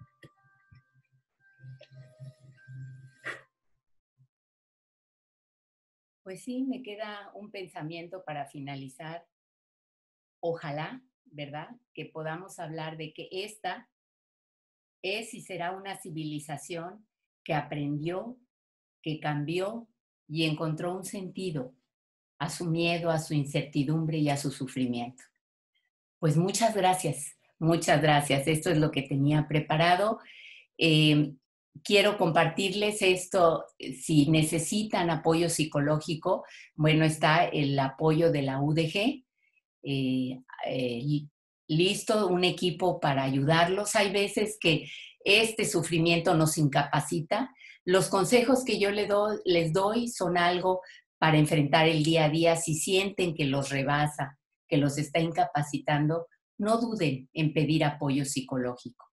Pues sí, me queda un pensamiento para finalizar. Ojalá, ¿verdad?, que podamos hablar de que esta es y será una civilización que aprendió, que cambió y encontró un sentido a su miedo, a su incertidumbre y a su sufrimiento. Pues muchas gracias, muchas gracias. Esto es lo que tenía preparado. Eh, quiero compartirles esto. Si necesitan apoyo psicológico, bueno, está el apoyo de la U D G. Eh, eh, listo, un equipo para ayudarlos. Hay veces que este sufrimiento nos incapacita. Los consejos que yo les doy, les doy son algo para enfrentar el día a día. Si sienten que los rebasa, que los está incapacitando, no duden en pedir apoyo psicológico.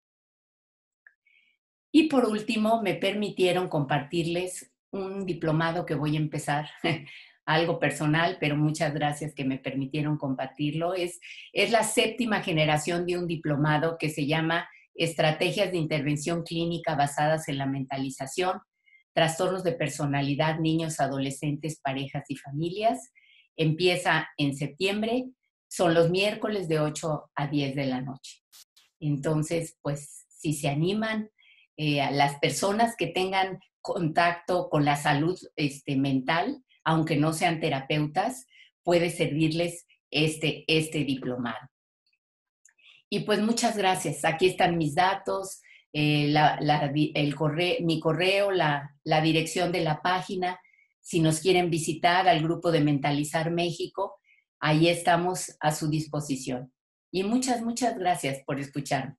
Y por último, me permitieron compartirles un diplomado que voy a empezar, algo personal, pero muchas gracias que me permitieron compartirlo. Es, es la séptima generación de un diplomado que se llama Estrategias de Intervención Clínica basadas en la mentalización, trastornos de personalidad, niños, adolescentes, parejas y familias. Empieza en septiembre, son los miércoles de ocho a diez de la noche. Entonces, pues, si se animan, eh, a las personas que tengan contacto con la salud este, mental, aunque no sean terapeutas, puede servirles este, este diplomado. Y pues muchas gracias. Aquí están mis datos, eh, la, la, el correo, mi correo, la, la dirección de la página. Si nos quieren visitar al grupo de Mentalizar México, ahí estamos a su disposición. Y muchas, muchas gracias por escucharme.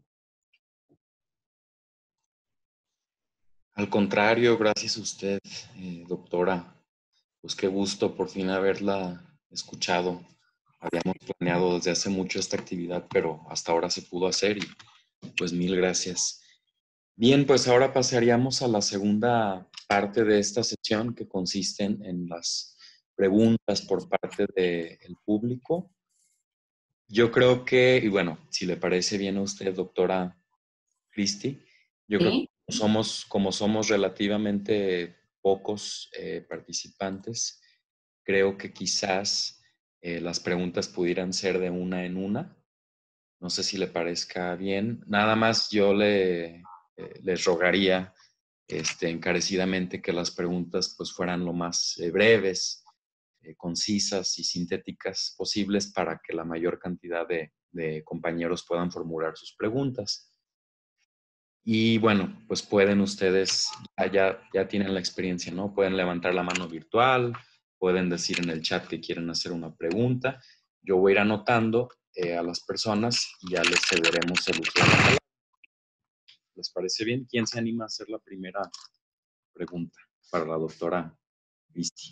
Al contrario, gracias a usted, eh, doctora. Pues qué gusto por fin haberla escuchado. Habíamos planeado desde hace mucho esta actividad, pero hasta ahora se pudo hacer y pues mil gracias. Bien, pues ahora pasaríamos a la segunda parte de esta sesión que consiste en, en las preguntas por parte del público. Yo creo que, y bueno, si le parece bien a usted, doctora Cristi, yo ¿Sí? creo que como somos, como somos relativamente pocos eh, participantes, creo que quizás eh, las preguntas pudieran ser de una en una. No sé si le parezca bien. Nada más yo le, eh, les rogaría este, encarecidamente que las preguntas pues, fueran lo más eh, breves, eh, concisas y sintéticas posibles para que la mayor cantidad de, de compañeros puedan formular sus preguntas. Y bueno, pues pueden ustedes, ya, ya tienen la experiencia, ¿no? Pueden levantar la mano virtual, pueden decir en el chat que quieren hacer una pregunta. Yo voy a ir anotando eh, a las personas y ya les cederemos el uso de la palabra. ¿Les parece bien? ¿Quién se anima a hacer la primera pregunta para la doctora Cristi?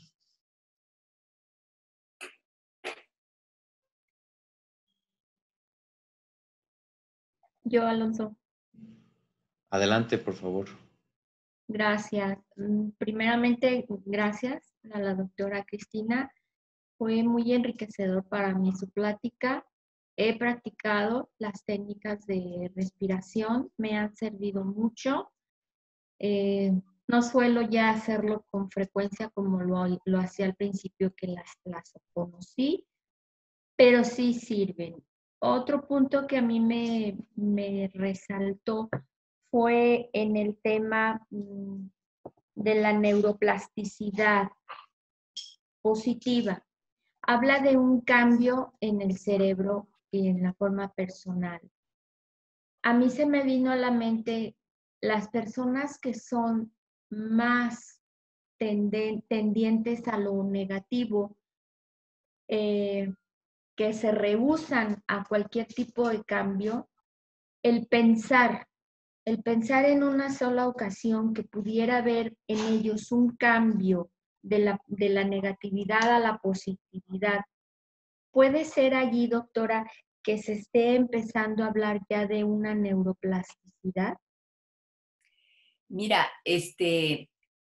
Yo, Alonso. Adelante, por favor. Gracias. Primeramente, gracias a la doctora Cristina. Fue muy enriquecedor para mí su plática. He practicado las técnicas de respiración, me han servido mucho. Eh, no suelo ya hacerlo con frecuencia como lo, lo hacía al principio que las, las conocí, pero sí sirven. Otro punto que a mí me, me resaltó fue en el tema mmm, de la neuroplasticidad positiva. Habla de un cambio en el cerebro y en la forma personal. A mí se me vino a la mente las personas que son más tenden, tendientes a lo negativo, eh, que se rehúsan a cualquier tipo de cambio, el pensar, el pensar en una sola ocasión que pudiera haber en ellos un cambio de la, de la negatividad a la positividad. ¿Puede ser allí, doctora, que se esté empezando a hablar ya de una neuroplasticidad? Mira, este,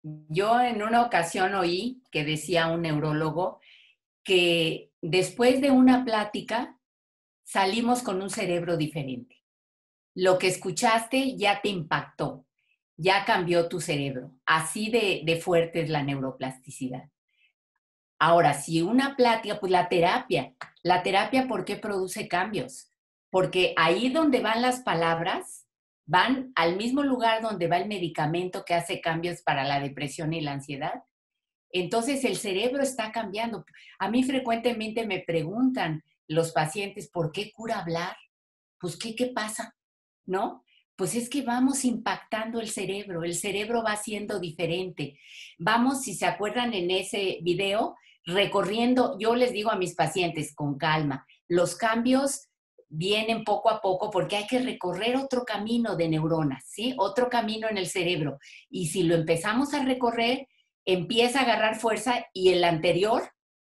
Yo en una ocasión oí que decía un neurólogo que después de una plática salimos con un cerebro diferente. Lo que escuchaste ya te impactó, ya cambió tu cerebro. Así de, de fuerte es la neuroplasticidad. Ahora, si una plática, pues la terapia. La terapia, ¿por qué produce cambios? Porque ahí donde van las palabras, van al mismo lugar donde va el medicamento que hace cambios para la depresión y la ansiedad. Entonces el cerebro está cambiando. A mí frecuentemente me preguntan los pacientes, ¿por qué cura hablar? Pues, ¿qué, qué pasa? ¿No? Pues es que vamos impactando el cerebro, el cerebro va siendo diferente. Vamos, si se acuerdan en ese video, recorriendo, yo les digo a mis pacientes con calma, los cambios vienen poco a poco porque hay que recorrer otro camino de neuronas, ¿sí? Otro camino en el cerebro. Y si lo empezamos a recorrer, empieza a agarrar fuerza y el anterior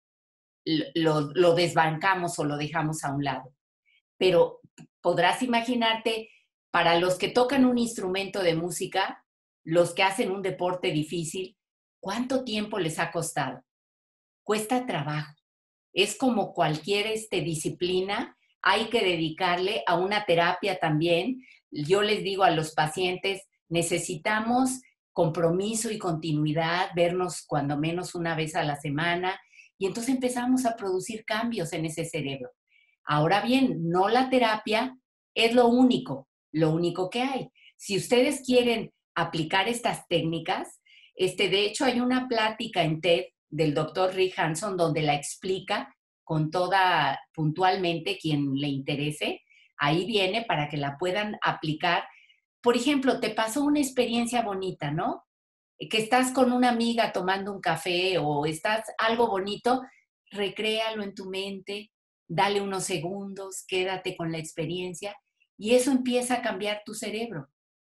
lo, lo desbancamos o lo dejamos a un lado. Pero podrás imaginarte, para los que tocan un instrumento de música, los que hacen un deporte difícil, ¿cuánto tiempo les ha costado? Cuesta trabajo. Es como cualquier este, disciplina, hay que dedicarle a una terapia también. Yo les digo a los pacientes, necesitamos compromiso y continuidad, vernos cuando menos una vez a la semana, y entonces empezamos a producir cambios en ese cerebro. Ahora bien, no la terapia es lo único, lo único que hay. Si ustedes quieren aplicar estas técnicas, este, de hecho hay una plática en TED del doctor Rick Hanson donde la explica con toda, puntualmente, quien le interese, ahí viene para que la puedan aplicar. Por ejemplo, te pasó una experiencia bonita, ¿no? Que estás con una amiga tomando un café o estás algo bonito, recréalo en tu mente, dale unos segundos, quédate con la experiencia y eso empieza a cambiar tu cerebro.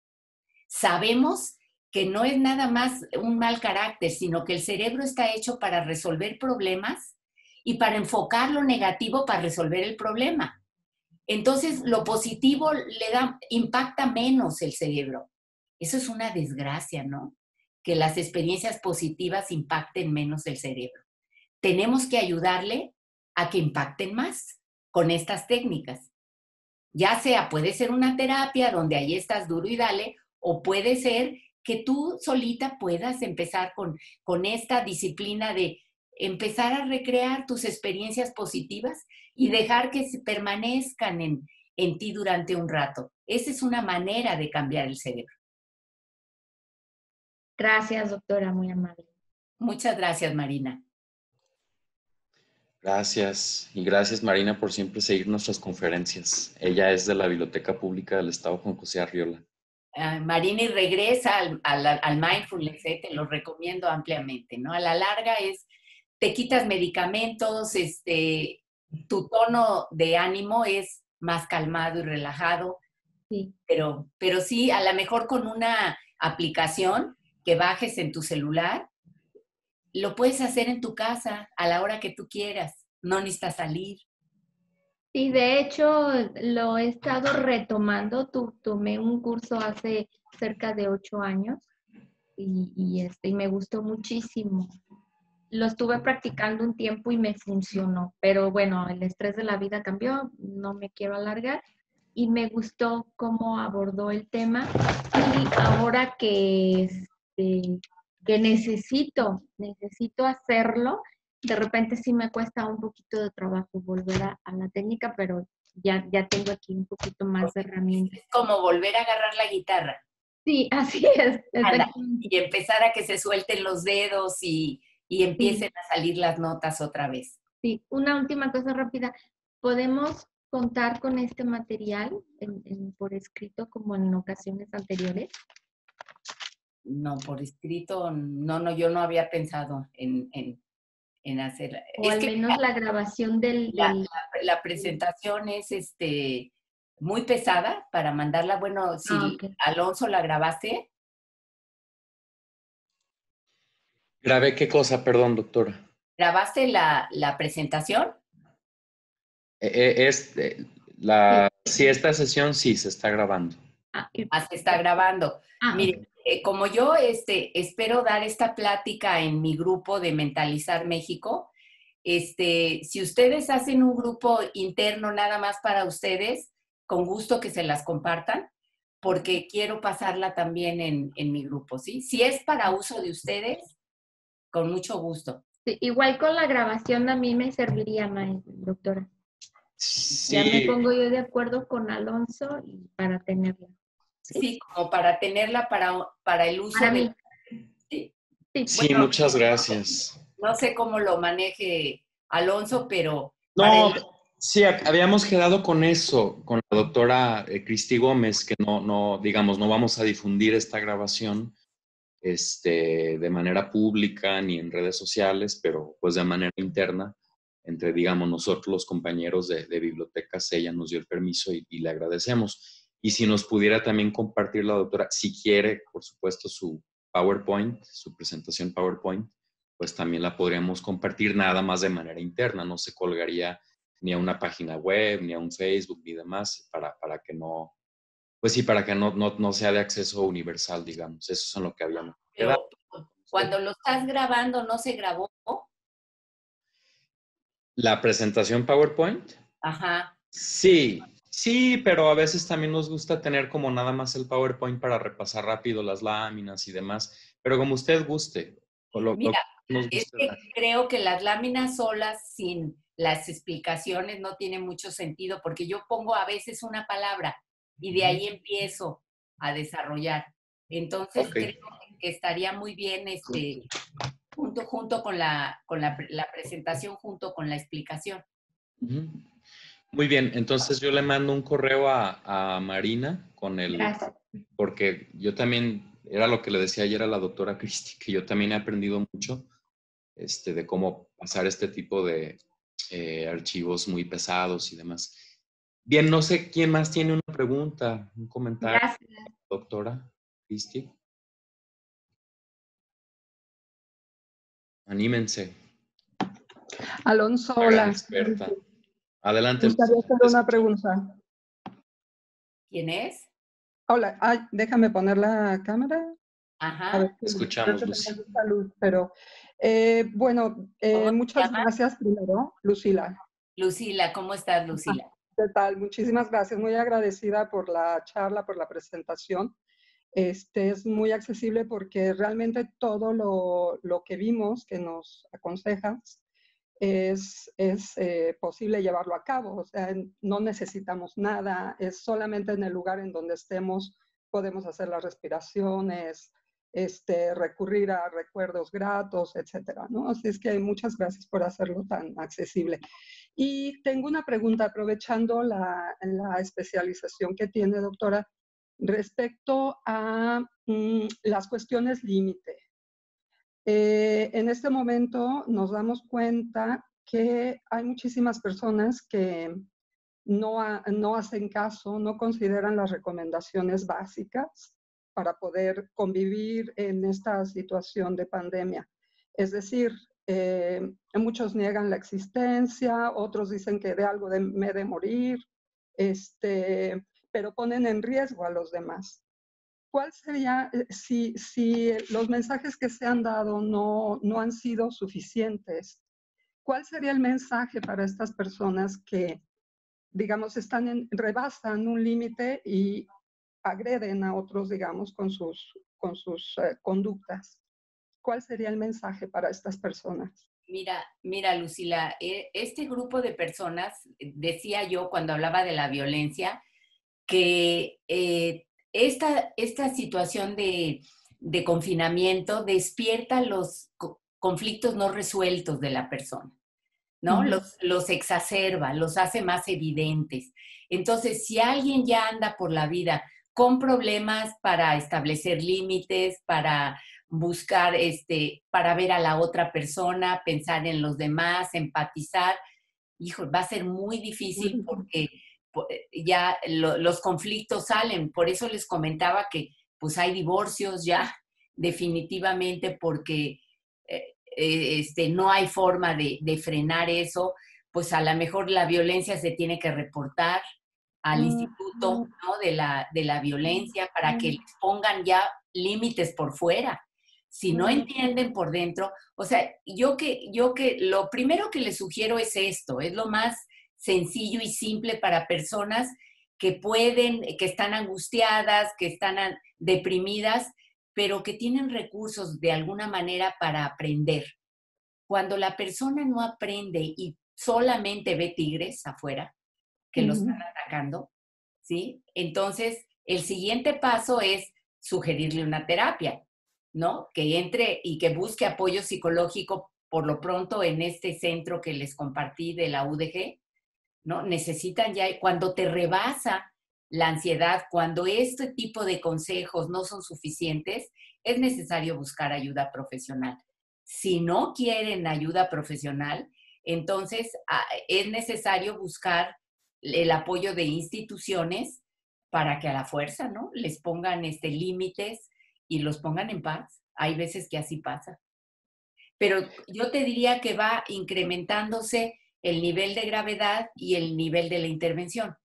Sabemos que no es nada más un mal carácter, sino que el cerebro está hecho para resolver problemas y para enfocar lo negativo para resolver el problema. Entonces, lo positivo le da, impacta menos el cerebro. Eso es una desgracia, ¿no? Que las experiencias positivas impacten menos el cerebro. Tenemos que ayudarle a que impacten más con estas técnicas. Ya sea, puede ser una terapia donde ahí estás duro y dale, o puede ser que tú solita puedas empezar con, con esta disciplina de empezar a recrear tus experiencias positivas y dejar que se permanezcan en, en ti durante un rato. Esa es una manera de cambiar el cerebro. Gracias, doctora, muy amable. Muchas gracias, Marina. Gracias. Y gracias, Marina, por siempre seguir nuestras conferencias. Ella es de la Biblioteca Pública del Estado Juan José Arriola. Uh, Marina, y regresa al, al, al mindfulness, ¿eh? Te lo recomiendo ampliamente, ¿no? A la larga es, te quitas medicamentos, este, tu tono de ánimo es más calmado y relajado, sí. Pero, pero sí, a lo mejor con una aplicación que bajes en tu celular, lo puedes hacer en tu casa a la hora que tú quieras, no necesitas salir. Sí, de hecho, lo he estado retomando. Tu, tomé un curso hace cerca de ocho años y, y, este, y me gustó muchísimo. Lo estuve practicando un tiempo y me funcionó, pero bueno, el estrés de la vida cambió, no me quiero alargar, y me gustó cómo abordó el tema. Y ahora que, este, que necesito, necesito hacerlo, de repente sí me cuesta un poquito de trabajo volver a, a la técnica, pero ya, ya tengo aquí un poquito más de herramientas. Es como volver a agarrar la guitarra. Sí, así es. Anda, y empezar a que se suelten los dedos y, y empiecen sí. a salir las notas otra vez. Sí, una última cosa rápida. ¿Podemos contar con este material en, en, por escrito como en ocasiones anteriores? No, por escrito, no, no, yo no había pensado en... en en hacer. O es al que menos la grabación del... La, del... La, la presentación es este, muy pesada para mandarla. Bueno, si ah, okay. Alonso la grabaste. ¿Grabé qué cosa? Perdón, doctora. ¿Grabaste la, la presentación? Eh, es, eh, la, sí. sí, esta sesión sí se está grabando. Ah, y- Ah, se está grabando. ah, Mire, eh, como yo este, espero dar esta plática en mi grupo de Mentalizar México, este, si ustedes hacen un grupo interno nada más para ustedes, con gusto que se las compartan, porque quiero pasarla también en, en mi grupo, ¿sí? Si es para uso de ustedes, con mucho gusto. sí, igual con la grabación a mí me serviría, ma- doctora. Sí, Ya me pongo yo de acuerdo con Alonso y para tenerla. Sí, Sí, como para tenerla para, para el uso para de... mí. Sí. Sí, sí, Bueno, muchas gracias. no sé cómo lo maneje Alonso, pero para No, el- sí, ha- habíamos quedado con eso, con la doctora eh, Cristi Gómez, que no, no, digamos, no vamos a difundir esta grabación este, de manera pública ni en redes sociales, pero pues de manera interna, entre, digamos, nosotros los compañeros de, de bibliotecas, ella nos dio el permiso y, y le agradecemos. Y si nos pudiera también compartir la doctora, si quiere, por supuesto, su PowerPoint, su presentación PowerPoint, pues también la podríamos compartir nada más de manera interna, no se colgaría ni a una página web, ni a un Facebook, ni demás, para, para que no, pues sí, para que no, no, no sea de acceso universal, digamos. Eso es en lo que habíamos quedado. pero cuando lo estás grabando, ¿no se grabó? ¿La presentación PowerPoint? Ajá. Sí, sí, pero a veces también nos gusta tener como nada más el PowerPoint para repasar rápido las láminas y demás. Pero como usted guste, o lo, lo Mira, que nos es guste que dar. creo que las láminas solas, sin las explicaciones, no tiene mucho sentido, porque yo pongo a veces una palabra y de ahí empiezo a desarrollar. Entonces, Ok. creo que estaría muy bien este, junto, junto con, la, con la, la presentación, junto con la explicación. Ujú. Muy bien, entonces yo le mando un correo a, a Marina con el, gracias. porque yo también, era lo que le decía ayer a la doctora Cristi, que yo también he aprendido mucho este, de cómo pasar este tipo de eh, archivos muy pesados y demás. Bien, no sé quién más tiene una pregunta, un comentario, Gracias. doctora Cristi. Anímense, Alonso, la gran hola. experta. Adelante. Me gustaría hacer te una escucho. pregunta. ¿Quién es? Hola, ay, déjame poner la cámara. A Ajá. ver, sí, Escuchamos, creo que Lucy. tengo mucha luz, pero eh, bueno, eh, ¿Cómo te muchas llamas? gracias primero, Lucila. Lucila, ¿cómo estás, Lucila? ¿Qué tal? Muchísimas gracias, muy agradecida por la charla, por la presentación. Este, es muy accesible porque realmente todo lo, lo que vimos que nos aconsejas es, es eh, posible llevarlo a cabo. O sea, no necesitamos nada, es solamente en el lugar en donde estemos podemos hacer las respiraciones, este, recurrir a recuerdos gratos, etcétera, ¿no? Así es que muchas gracias por hacerlo tan accesible. Y tengo una pregunta, aprovechando la, la especialización que tiene, doctora, respecto a mm, las cuestiones límite. Eh, en este momento nos damos cuenta que hay muchísimas personas que no, ha, no hacen caso, no consideran las recomendaciones básicas para poder convivir en esta situación de pandemia. Es decir, eh, muchos niegan la existencia, otros dicen que de algo de, me de morir, este, pero ponen en riesgo a los demás. ¿Cuál sería, si, si los mensajes que se han dado no, no han sido suficientes, cuál sería el mensaje para estas personas que, digamos, están en, rebasan un límite y agreden a otros, digamos, con sus, con sus eh, conductas? ¿Cuál sería el mensaje para estas personas? Mira, mira, Lucila, este grupo de personas, decía yo cuando hablaba de la violencia, que eh, esta, esta situación de, de confinamiento despierta los conflictos no resueltos de la persona, ¿no? Uh-huh. Los, los exacerba, los hace más evidentes. Entonces, si alguien ya anda por la vida con problemas para establecer límites, para buscar, este, para ver a la otra persona, pensar en los demás, empatizar, hijo, va a ser muy difícil porque ya lo, los conflictos salen. Por eso les comentaba que pues hay divorcios ya definitivamente porque eh, este, no hay forma de, de frenar eso. Pues a lo mejor la violencia se tiene que reportar al Instituto, ¿no? de, la, de la Violencia para que les pongan ya límites por fuera. Si no entienden por dentro, o sea, yo que, yo que lo primero que les sugiero es esto, es lo más sencillo y simple para personas que pueden, que están angustiadas, que están deprimidas, pero que tienen recursos de alguna manera para aprender. Cuando la persona no aprende y solamente ve tigres afuera, que uh-huh. los están atacando, ¿sí? Entonces, el siguiente paso es sugerirle una terapia, ¿no? Que entre y que busque apoyo psicológico por lo pronto en este centro que les compartí de la U D G, ¿no? Necesitan ya, cuando te rebasa la ansiedad, cuando este tipo de consejos no son suficientes, es necesario buscar ayuda profesional. Si no quieren ayuda profesional, entonces es necesario buscar el apoyo de instituciones para que a la fuerza, ¿no? Les pongan este, límites y los pongan en paz. Hay veces que así pasa. Pero yo te diría que va incrementándose el nivel de gravedad y el nivel de la intervención.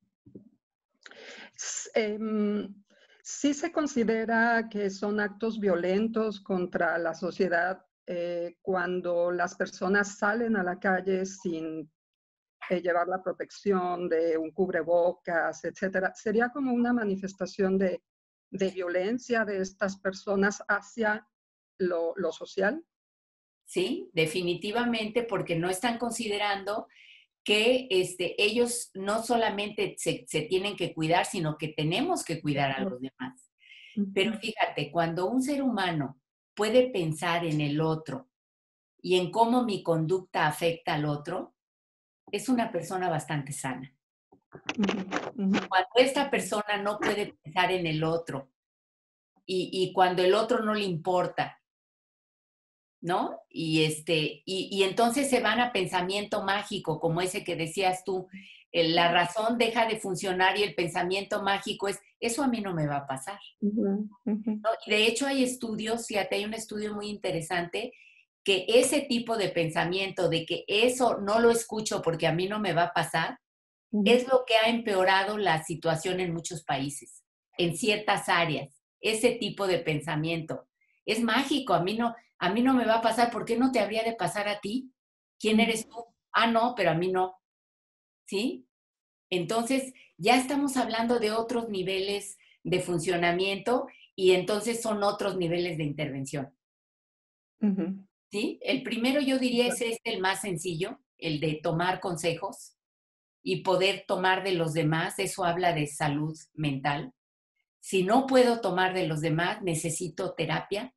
Eh, sí se considera que son actos violentos contra la sociedad eh, cuando las personas salen a la calle sin eh, llevar la protección de un cubrebocas, etcétera. ¿Sería como una manifestación de, de violencia de estas personas hacia lo, lo social? Sí, definitivamente, porque no están considerando que este, ellos no solamente se, se tienen que cuidar, sino que tenemos que cuidar a los demás. Pero fíjate, cuando un ser humano puede pensar en el otro y en cómo mi conducta afecta al otro, es una persona bastante sana. Cuando esta persona no puede pensar en el otro y, y cuando el otro no le importa, ¿no? Y, este, y, y entonces se van a pensamiento mágico, como ese que decías tú, la razón deja de funcionar y el pensamiento mágico es, eso a mí no me va a pasar. Uh-huh, uh-huh. ¿No? Y de hecho hay estudios, fíjate, hay un estudio muy interesante, que ese tipo de pensamiento de que eso no lo escucho porque a mí no me va a pasar, uh-huh. es lo que ha empeorado la situación en muchos países, en ciertas áreas, ese tipo de pensamiento. Es mágico, a mí no... A mí no me va a pasar, ¿por qué no te habría de pasar a ti? ¿Quién eres tú? Ah, no, pero a mí no. ¿Sí? Entonces, ya estamos hablando de otros niveles de funcionamiento y entonces son otros niveles de intervención. Uh-huh. ¿Sí? El primero yo diría es este, el más sencillo, el de tomar consejos y poder tomar de los demás. Eso habla de salud mental. Si no puedo tomar de los demás, necesito terapia.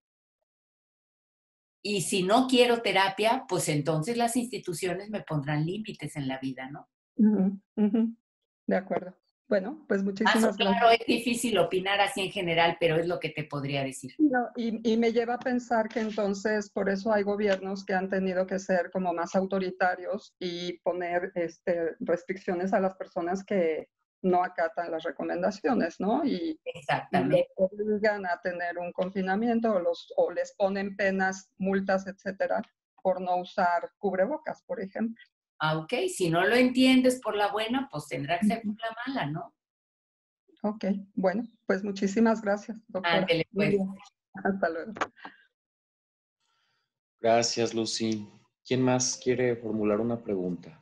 Y si no quiero terapia, pues entonces las instituciones me pondrán límites en la vida, ¿no? Uh-huh, uh-huh. De acuerdo. Bueno, pues muchísimas Más gracias. Claro, es difícil opinar así en general, pero es lo que te podría decir. No, y, y me lleva a pensar que entonces por eso hay gobiernos que han tenido que ser como más autoritarios y poner este, restricciones a las personas que no acatan las recomendaciones, ¿no? Y, Exactamente. y los obligan a tener un confinamiento o, los, o les ponen penas, multas, etcétera, por no usar cubrebocas, por ejemplo. Ah, ok. Si no lo entiendes por la buena, pues tendrá que ser por la mala, ¿no? Ok. Bueno, pues muchísimas gracias, doctora. Ándele, pues. Hasta luego. Gracias, Lucy. ¿Quién más quiere formular una pregunta?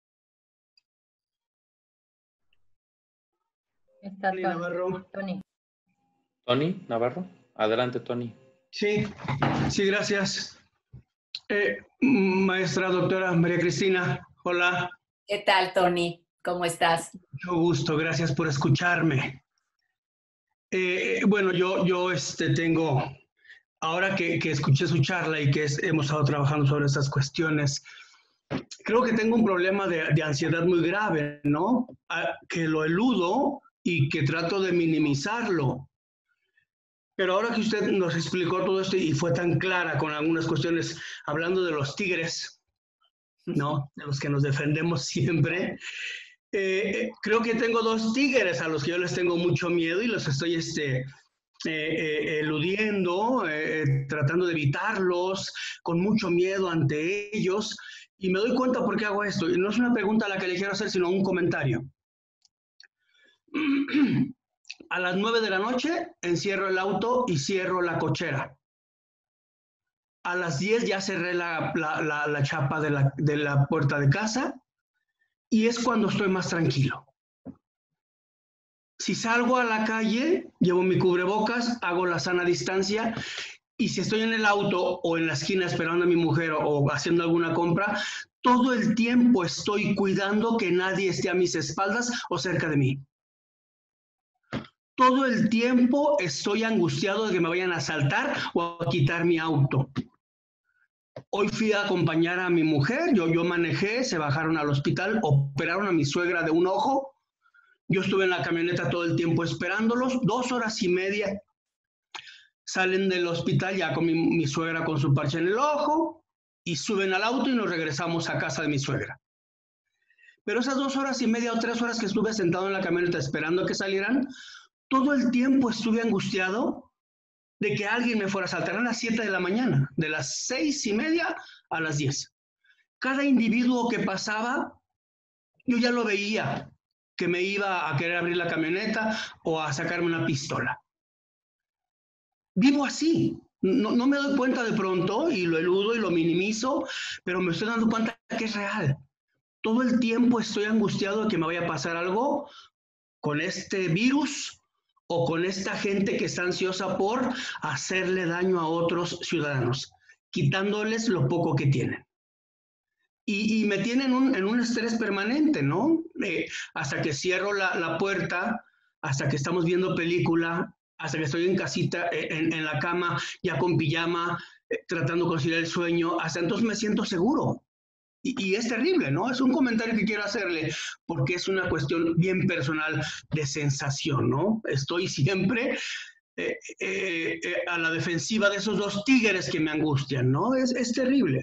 Está Tony Navarro. Tony. Tony Navarro. Adelante, Tony. Sí, sí, gracias. Eh, maestra doctora María Cristina, hola. ¿Qué tal, Tony? ¿Cómo estás? Mucho gusto, gracias por escucharme. Eh, bueno, yo, yo este, tengo, ahora que, que escuché su charla y que es, hemos estado trabajando sobre estas cuestiones, creo que tengo un problema de, de ansiedad muy grave, ¿no? A, que lo eludo y que trato de minimizarlo. Pero ahora que usted nos explicó todo esto y fue tan clara con algunas cuestiones, hablando de los tigres, ¿no? De los que nos defendemos siempre, eh, creo que tengo dos tigres a los que yo les tengo mucho miedo y los estoy este, eh, eh, eludiendo, eh, tratando de evitarlos, con mucho miedo ante ellos. Y me doy cuenta por qué hago esto. Y no es una pregunta a la que le quiero hacer, sino un comentario. A las nueve de la noche encierro el auto y cierro la cochera. A las diez ya cerré la, la, la, la chapa de la, de la puerta de casa y es cuando estoy más tranquilo. Si salgo a la calle, llevo mi cubrebocas, hago la sana distancia y si estoy en el auto o en la esquina esperando a mi mujer o haciendo alguna compra, todo el tiempo estoy cuidando que nadie esté a mis espaldas o cerca de mí. Todo el tiempo estoy angustiado de que me vayan a asaltar o a quitar mi auto. Hoy fui a acompañar a mi mujer, yo, yo manejé, se bajaron al hospital, operaron a mi suegra de un ojo. Yo estuve en la camioneta todo el tiempo esperándolos, dos horas y media. Salen del hospital ya con mi, mi suegra con su parche en el ojo y suben al auto y nos regresamos a casa de mi suegra. Pero esas dos horas y media o tres horas que estuve sentado en la camioneta esperando a que salieran, todo el tiempo estuve angustiado de que alguien me fuera a asaltar a las siete de la mañana, de las seis y media a las diez. Cada individuo que pasaba, yo ya lo veía, que me iba a querer abrir la camioneta o a sacarme una pistola. Vivo así, no, no me doy cuenta de pronto y lo eludo y lo minimizo, pero me estoy dando cuenta que es real. Todo el tiempo estoy angustiado de que me vaya a pasar algo con este virus o con esta gente que está ansiosa por hacerle daño a otros ciudadanos, quitándoles lo poco que tienen. Y, y me tienen un, en un estrés permanente, ¿no? Eh, hasta que cierro la, la puerta, hasta que estamos viendo película, hasta que estoy en casita, en, en la cama, ya con pijama, eh, tratando de conciliar el sueño, hasta entonces me siento seguro. Y, y es terrible, ¿no? Es un comentario que quiero hacerle porque es una cuestión bien personal de sensación, ¿no? Estoy siempre eh, eh, eh, a la defensiva de esos dos tigres que me angustian, ¿no? Es, es terrible.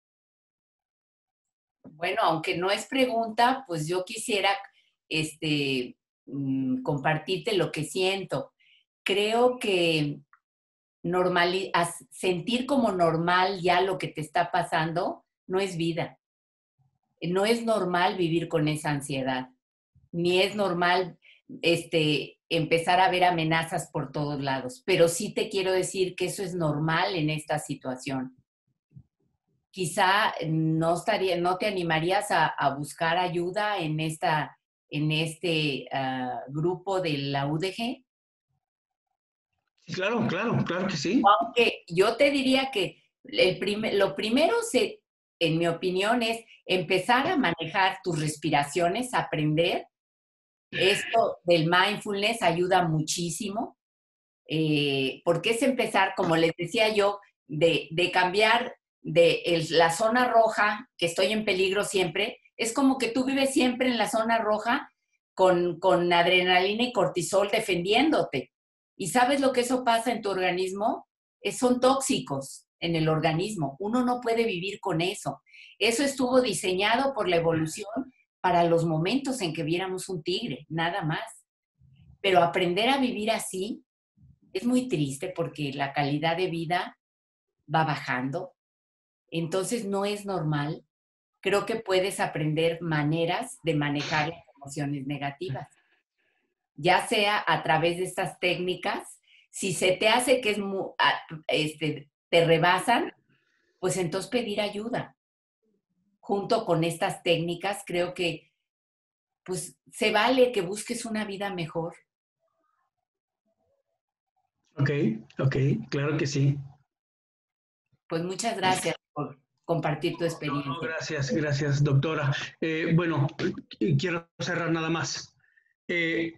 Bueno, aunque no es pregunta, pues yo quisiera este, mmm, compartirte lo que siento. Creo que normal, sentir como normal ya lo que te está pasando no es vida. No es normal vivir con esa ansiedad, ni es normal este, empezar a ver amenazas por todos lados, pero sí te quiero decir que eso es normal en esta situación. Quizá no, estaría, no te animarías a, a buscar ayuda en, esta, en este uh, grupo de la U D G. Claro, claro, claro que sí. Aunque yo te diría que el prim- lo primero, se, en mi opinión, es empezar a manejar tus respiraciones, aprender. Esto del mindfulness ayuda muchísimo, eh, porque es empezar, como les decía yo, de, de cambiar de el, la zona roja, que estoy en peligro siempre. Es como que tú vives siempre en la zona roja con, con adrenalina y cortisol defendiéndote. ¿Y sabes lo que eso pasa en tu organismo? Es, son tóxicos en el organismo. Uno no puede vivir con eso. Eso estuvo diseñado por la evolución para los momentos en que viéramos un tigre, nada más. Pero aprender a vivir así es muy triste porque la calidad de vida va bajando. Entonces no es normal. Creo que puedes aprender maneras de manejar las emociones negativas. Ya sea a través de estas técnicas, si se te hace que es muy, este, te rebasan, pues entonces pedir ayuda. Junto con estas técnicas, creo que pues se vale que busques una vida mejor. Ok, ok, claro que sí. Pues muchas gracias por compartir tu experiencia. No, gracias, gracias, doctora. Eh, bueno, quiero cerrar nada más. Eh,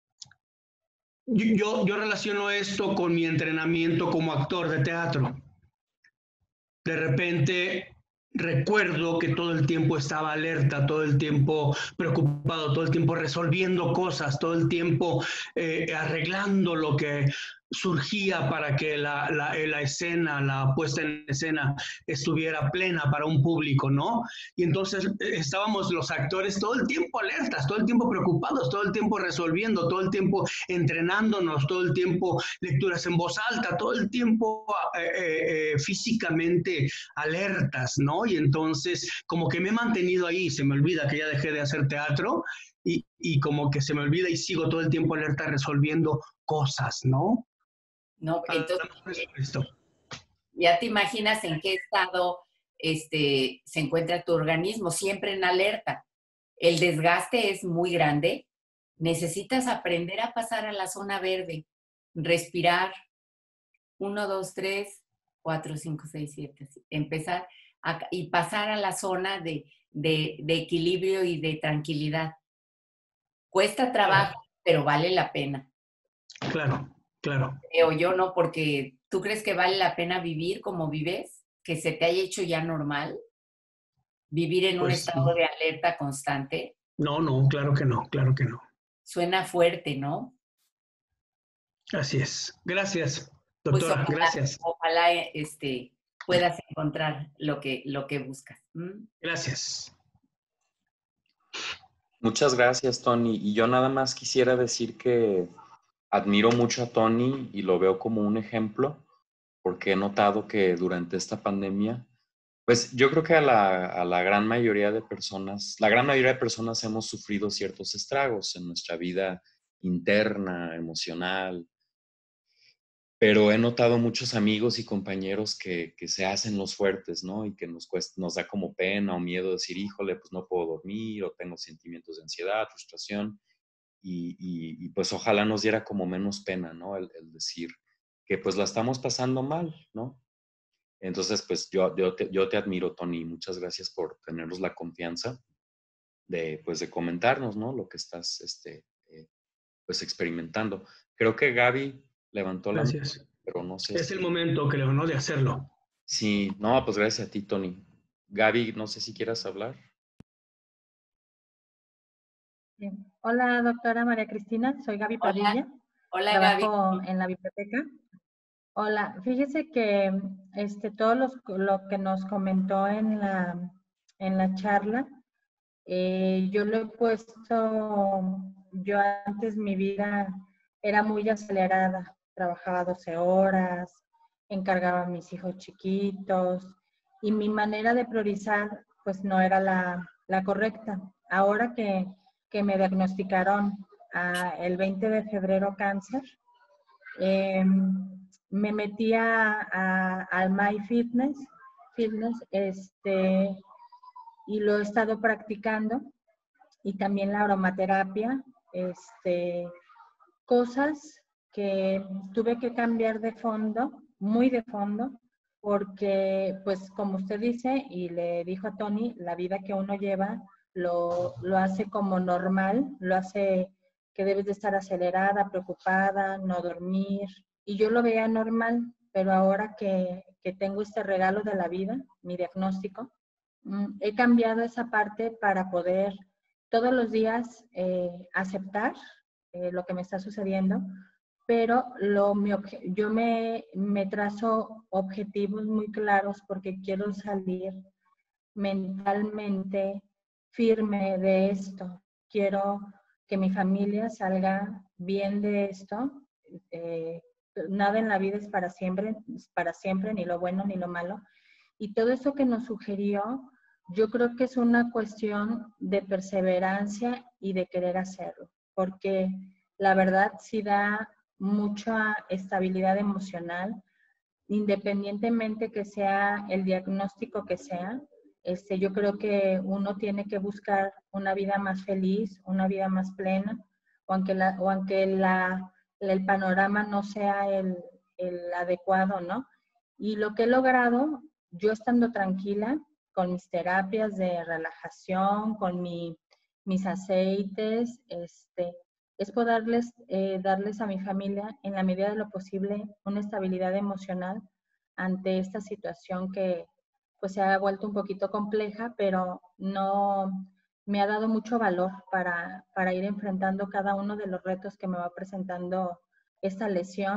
Yo, yo relaciono esto con mi entrenamiento como actor de teatro. De repente recuerdo que todo el tiempo estaba alerta, todo el tiempo preocupado, todo el tiempo resolviendo cosas, todo el tiempo eh, arreglando lo que, surgía para que la, la, la escena, la puesta en escena estuviera plena para un público, ¿no? Y entonces estábamos los actores todo el tiempo alertas, todo el tiempo preocupados, todo el tiempo resolviendo, todo el tiempo entrenándonos, todo el tiempo lecturas en voz alta, todo el tiempo eh, eh, físicamente alertas, ¿no? Y entonces como que me he mantenido ahí, se me olvida que ya dejé de hacer teatro y, y como que se me olvida y sigo todo el tiempo alerta resolviendo cosas, ¿no? No, entonces, ya te imaginas en qué estado este, se encuentra tu organismo, siempre en alerta. El desgaste es muy grande. Necesitas aprender a pasar a la zona verde, respirar. Uno, dos, tres, cuatro, cinco, seis, siete. Empezar a, y pasar a la zona de, de, de equilibrio y de tranquilidad. Cuesta trabajo, pero vale la pena. Claro. Claro. Creo yo, ¿no? Porque tú crees que vale la pena vivir como vives, que se te haya hecho ya normal, vivir en pues, un estado sí. de alerta constante. No, no, claro que no, claro que no. Suena fuerte, ¿no? Así es. Gracias, doctora, pues ojalá, gracias. Ojalá este, puedas encontrar lo que, lo que buscas. ¿Mm? Gracias. Muchas gracias, Tony. Y yo nada más quisiera decir que admiro mucho a Tony y lo veo como un ejemplo, porque he notado que durante esta pandemia, pues yo creo que a la, a la gran mayoría de personas, la gran mayoría de personas hemos sufrido ciertos estragos en nuestra vida interna, emocional, pero he notado muchos amigos y compañeros que, que se hacen los fuertes, ¿no? Y que nos, cuesta, nos da como pena o miedo decir, híjole, pues no puedo dormir o tengo sentimientos de ansiedad, frustración. Y, y, y pues ojalá nos diera como menos pena, ¿no? El, el decir que pues la estamos pasando mal, ¿no? Entonces, pues yo, yo, te, yo te admiro, Tony. Muchas gracias por tenernos la confianza de, pues, de comentarnos, ¿no? Lo que estás, este, eh, pues, experimentando. Creo que Gaby levantó la mano, pero no sé. Es si... el momento, creo, ¿no? De hacerlo. Sí, no, pues gracias a ti, Tony. Gaby, no sé si quieras hablar. Bien. Hola, doctora María Cristina, soy Gaby Padilla. Hola, Trabajo Gaby. en la biblioteca. Hola, fíjese que este, todo los, lo que nos comentó en la, en la charla, eh, yo lo he puesto, yo antes mi vida era muy acelerada, trabajaba doce horas, encargaba a mis hijos chiquitos y mi manera de priorizar pues no era la, la correcta. Ahora que, que me diagnosticaron ah, el veinte de febrero cáncer, eh, me metí a, a, al MyFitness Fitness, este, y lo he estado practicando, y también la aromaterapia, este, cosas que tuve que cambiar de fondo, muy de fondo, porque pues como usted dice y le dijo a Tony, la vida que uno lleva lo, lo hace como normal, lo hace que debes de estar acelerada, preocupada, no dormir, y yo lo veía normal, pero ahora que, que tengo este regalo de la vida, mi diagnóstico, mm, he cambiado esa parte para poder todos los días eh, aceptar eh, lo que me está sucediendo, pero lo, mi yo me, me trazo objetivos muy claros porque quiero salir mentalmente firme de esto. Quiero que mi familia salga bien de esto. Eh, nada en la vida es para siempre, es para siempre, ni lo bueno ni lo malo. Y todo eso que nos sugirió, yo creo que es una cuestión de perseverancia y de querer hacerlo, porque la verdad sí da mucha estabilidad emocional, independientemente que sea el diagnóstico que sea. Este, yo creo que uno tiene que buscar una vida más feliz, una vida más plena, o aunque, la, o aunque la, el panorama no sea el, el adecuado, ¿no? Y lo que he logrado, yo estando tranquila, con mis terapias de relajación, con mi, mis aceites, este, es poderles eh, darles a mi familia, en la medida de lo posible, una estabilidad emocional ante esta situación que pues se ha vuelto un poquito compleja, pero no me ha dado mucho valor para, para ir enfrentando cada uno de los retos que me va presentando esta lesión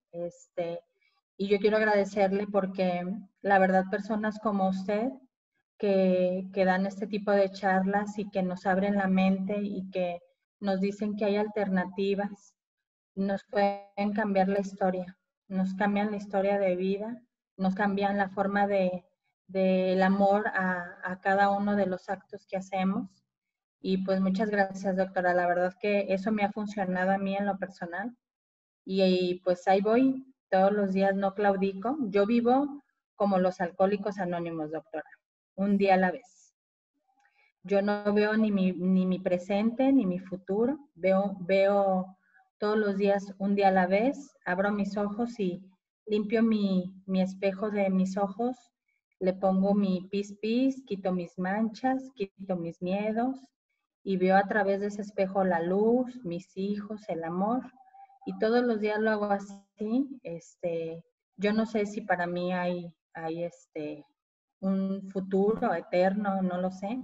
Este, y yo quiero agradecerle porque la verdad personas como usted que, que dan este tipo de charlas y que nos abren la mente y que nos dicen que hay alternativas, nos pueden cambiar la historia, nos cambian la historia de vida, nos cambian la forma de del amor a, a cada uno de los actos que hacemos. Y pues muchas gracias, doctora. La verdad que eso me ha funcionado a mí en lo personal. Y, y pues ahí voy, todos los días no claudico. Yo vivo como los alcohólicos anónimos, doctora, un día a la vez. Yo no veo ni mi, ni mi presente ni mi futuro, veo, veo todos los días un día a la vez, abro mis ojos y limpio mi, mi espejo de mis ojos, le pongo mi pis pis, quito mis manchas, quito mis miedos y veo a través de ese espejo la luz, mis hijos, el amor. Y todos los días lo hago así. Este, yo no sé si para mí hay, hay este, un futuro eterno, no lo sé.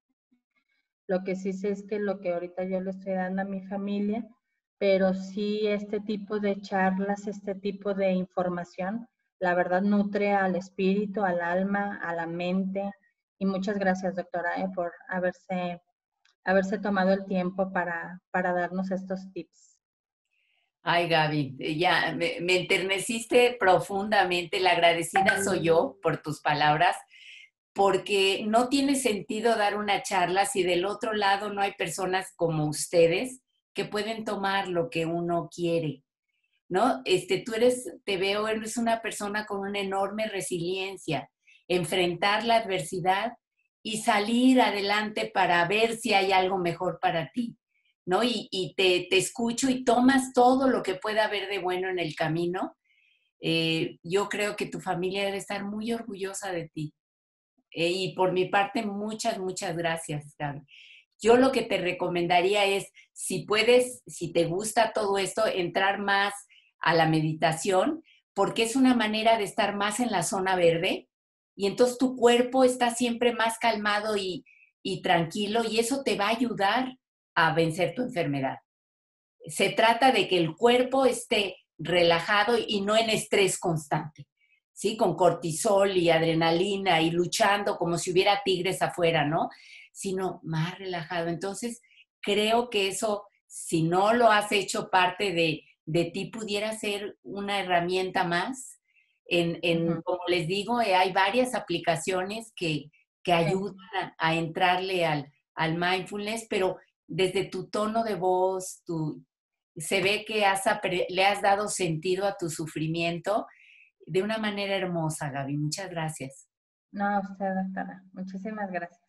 Lo que sí sé es que lo que ahorita yo le estoy dando a mi familia, pero sí este tipo de charlas, este tipo de información, la verdad nutre al espíritu, al alma, a la mente. Y muchas gracias, doctora, eh, por haberse, haberse tomado el tiempo para, para darnos estos tips. Ay, Gaby, ya me, me enterneciste profundamente. La agradecida soy yo por tus palabras, porque no tiene sentido dar una charla si del otro lado no hay personas como ustedes que pueden tomar lo que uno quiere, ¿no? Este, tú eres, te veo, eres una persona con una enorme resiliencia, enfrentar la adversidad y salir adelante para ver si hay algo mejor para ti, ¿no? Y, y te, te escucho y tomas todo lo que pueda haber de bueno en el camino. Eh, yo creo que tu familia debe estar muy orgullosa de ti. Eh, y por mi parte, muchas, muchas gracias, Gaby. Yo lo que te recomendaría es, si puedes, si te gusta todo esto, entrar más a la meditación, porque es una manera de estar más en la zona verde y entonces tu cuerpo está siempre más calmado y, y tranquilo y eso te va a ayudar a vencer tu enfermedad. Se trata de que el cuerpo esté relajado y no en estrés constante, ¿sí? Con cortisol y adrenalina y luchando como si hubiera tigres afuera, ¿no? Sino más relajado. Entonces, creo que eso, si no lo has hecho parte de, de ti, pudiera ser una herramienta más. En, en, uh-huh. Como les digo, eh, hay varias aplicaciones que, que ayudan a, a entrarle al, al mindfulness, pero desde tu tono de voz, tu, se ve que has, le has dado sentido a tu sufrimiento de una manera hermosa, Gaby. Muchas gracias. No, usted, doctora. Muchísimas gracias.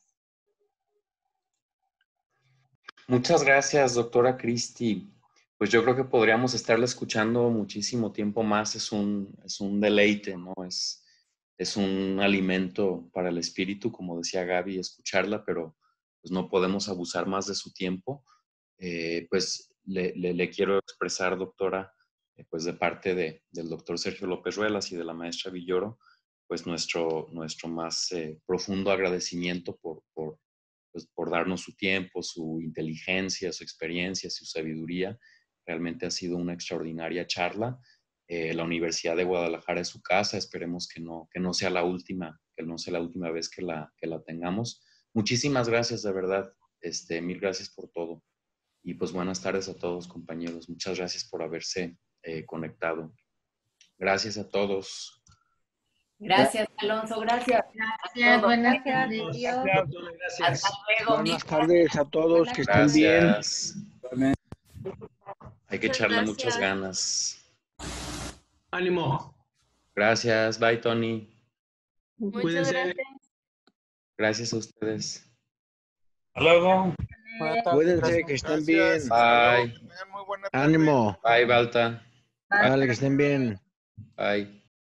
Muchas gracias, doctora Cristi. Pues yo creo que podríamos estarla escuchando muchísimo tiempo más. Es un, es un deleite, ¿no? Es, es un alimento para el espíritu, como decía Gaby, escucharla, pero pues no podemos abusar más de su tiempo. Eh, pues le, le, le quiero expresar, doctora, eh, pues de parte de, del doctor Sergio López Ruelas y de la maestra Villoro, pues nuestro, nuestro más eh, profundo agradecimiento por, por, pues por darnos su tiempo, su inteligencia, su experiencia, su sabiduría. Realmente ha sido una extraordinaria charla. Eh, la Universidad de Guadalajara es su casa. Esperemos que no, que no sea la última, que no sea la última vez que la, que la tengamos. Muchísimas gracias, de verdad. Este, mil gracias por todo. Y pues buenas tardes a todos, compañeros. Muchas gracias por haberse eh, conectado. Gracias a todos. Gracias, Alonso. Gracias. Gracias. Buenas tardes. Gracias. Hasta luego. Buenas tardes a todos. Que estén Gracias. bien. Hay que Muchas echarle gracias. muchas ganas. Ánimo. Gracias. Bye, Tony. Muchas Cuídense. gracias. Gracias a ustedes. Hasta luego. Cuídense, que estén bien. Bye. Tengan muy buena tarde. Ánimo. Bye, Balta. Vale, que estén bien. Bye.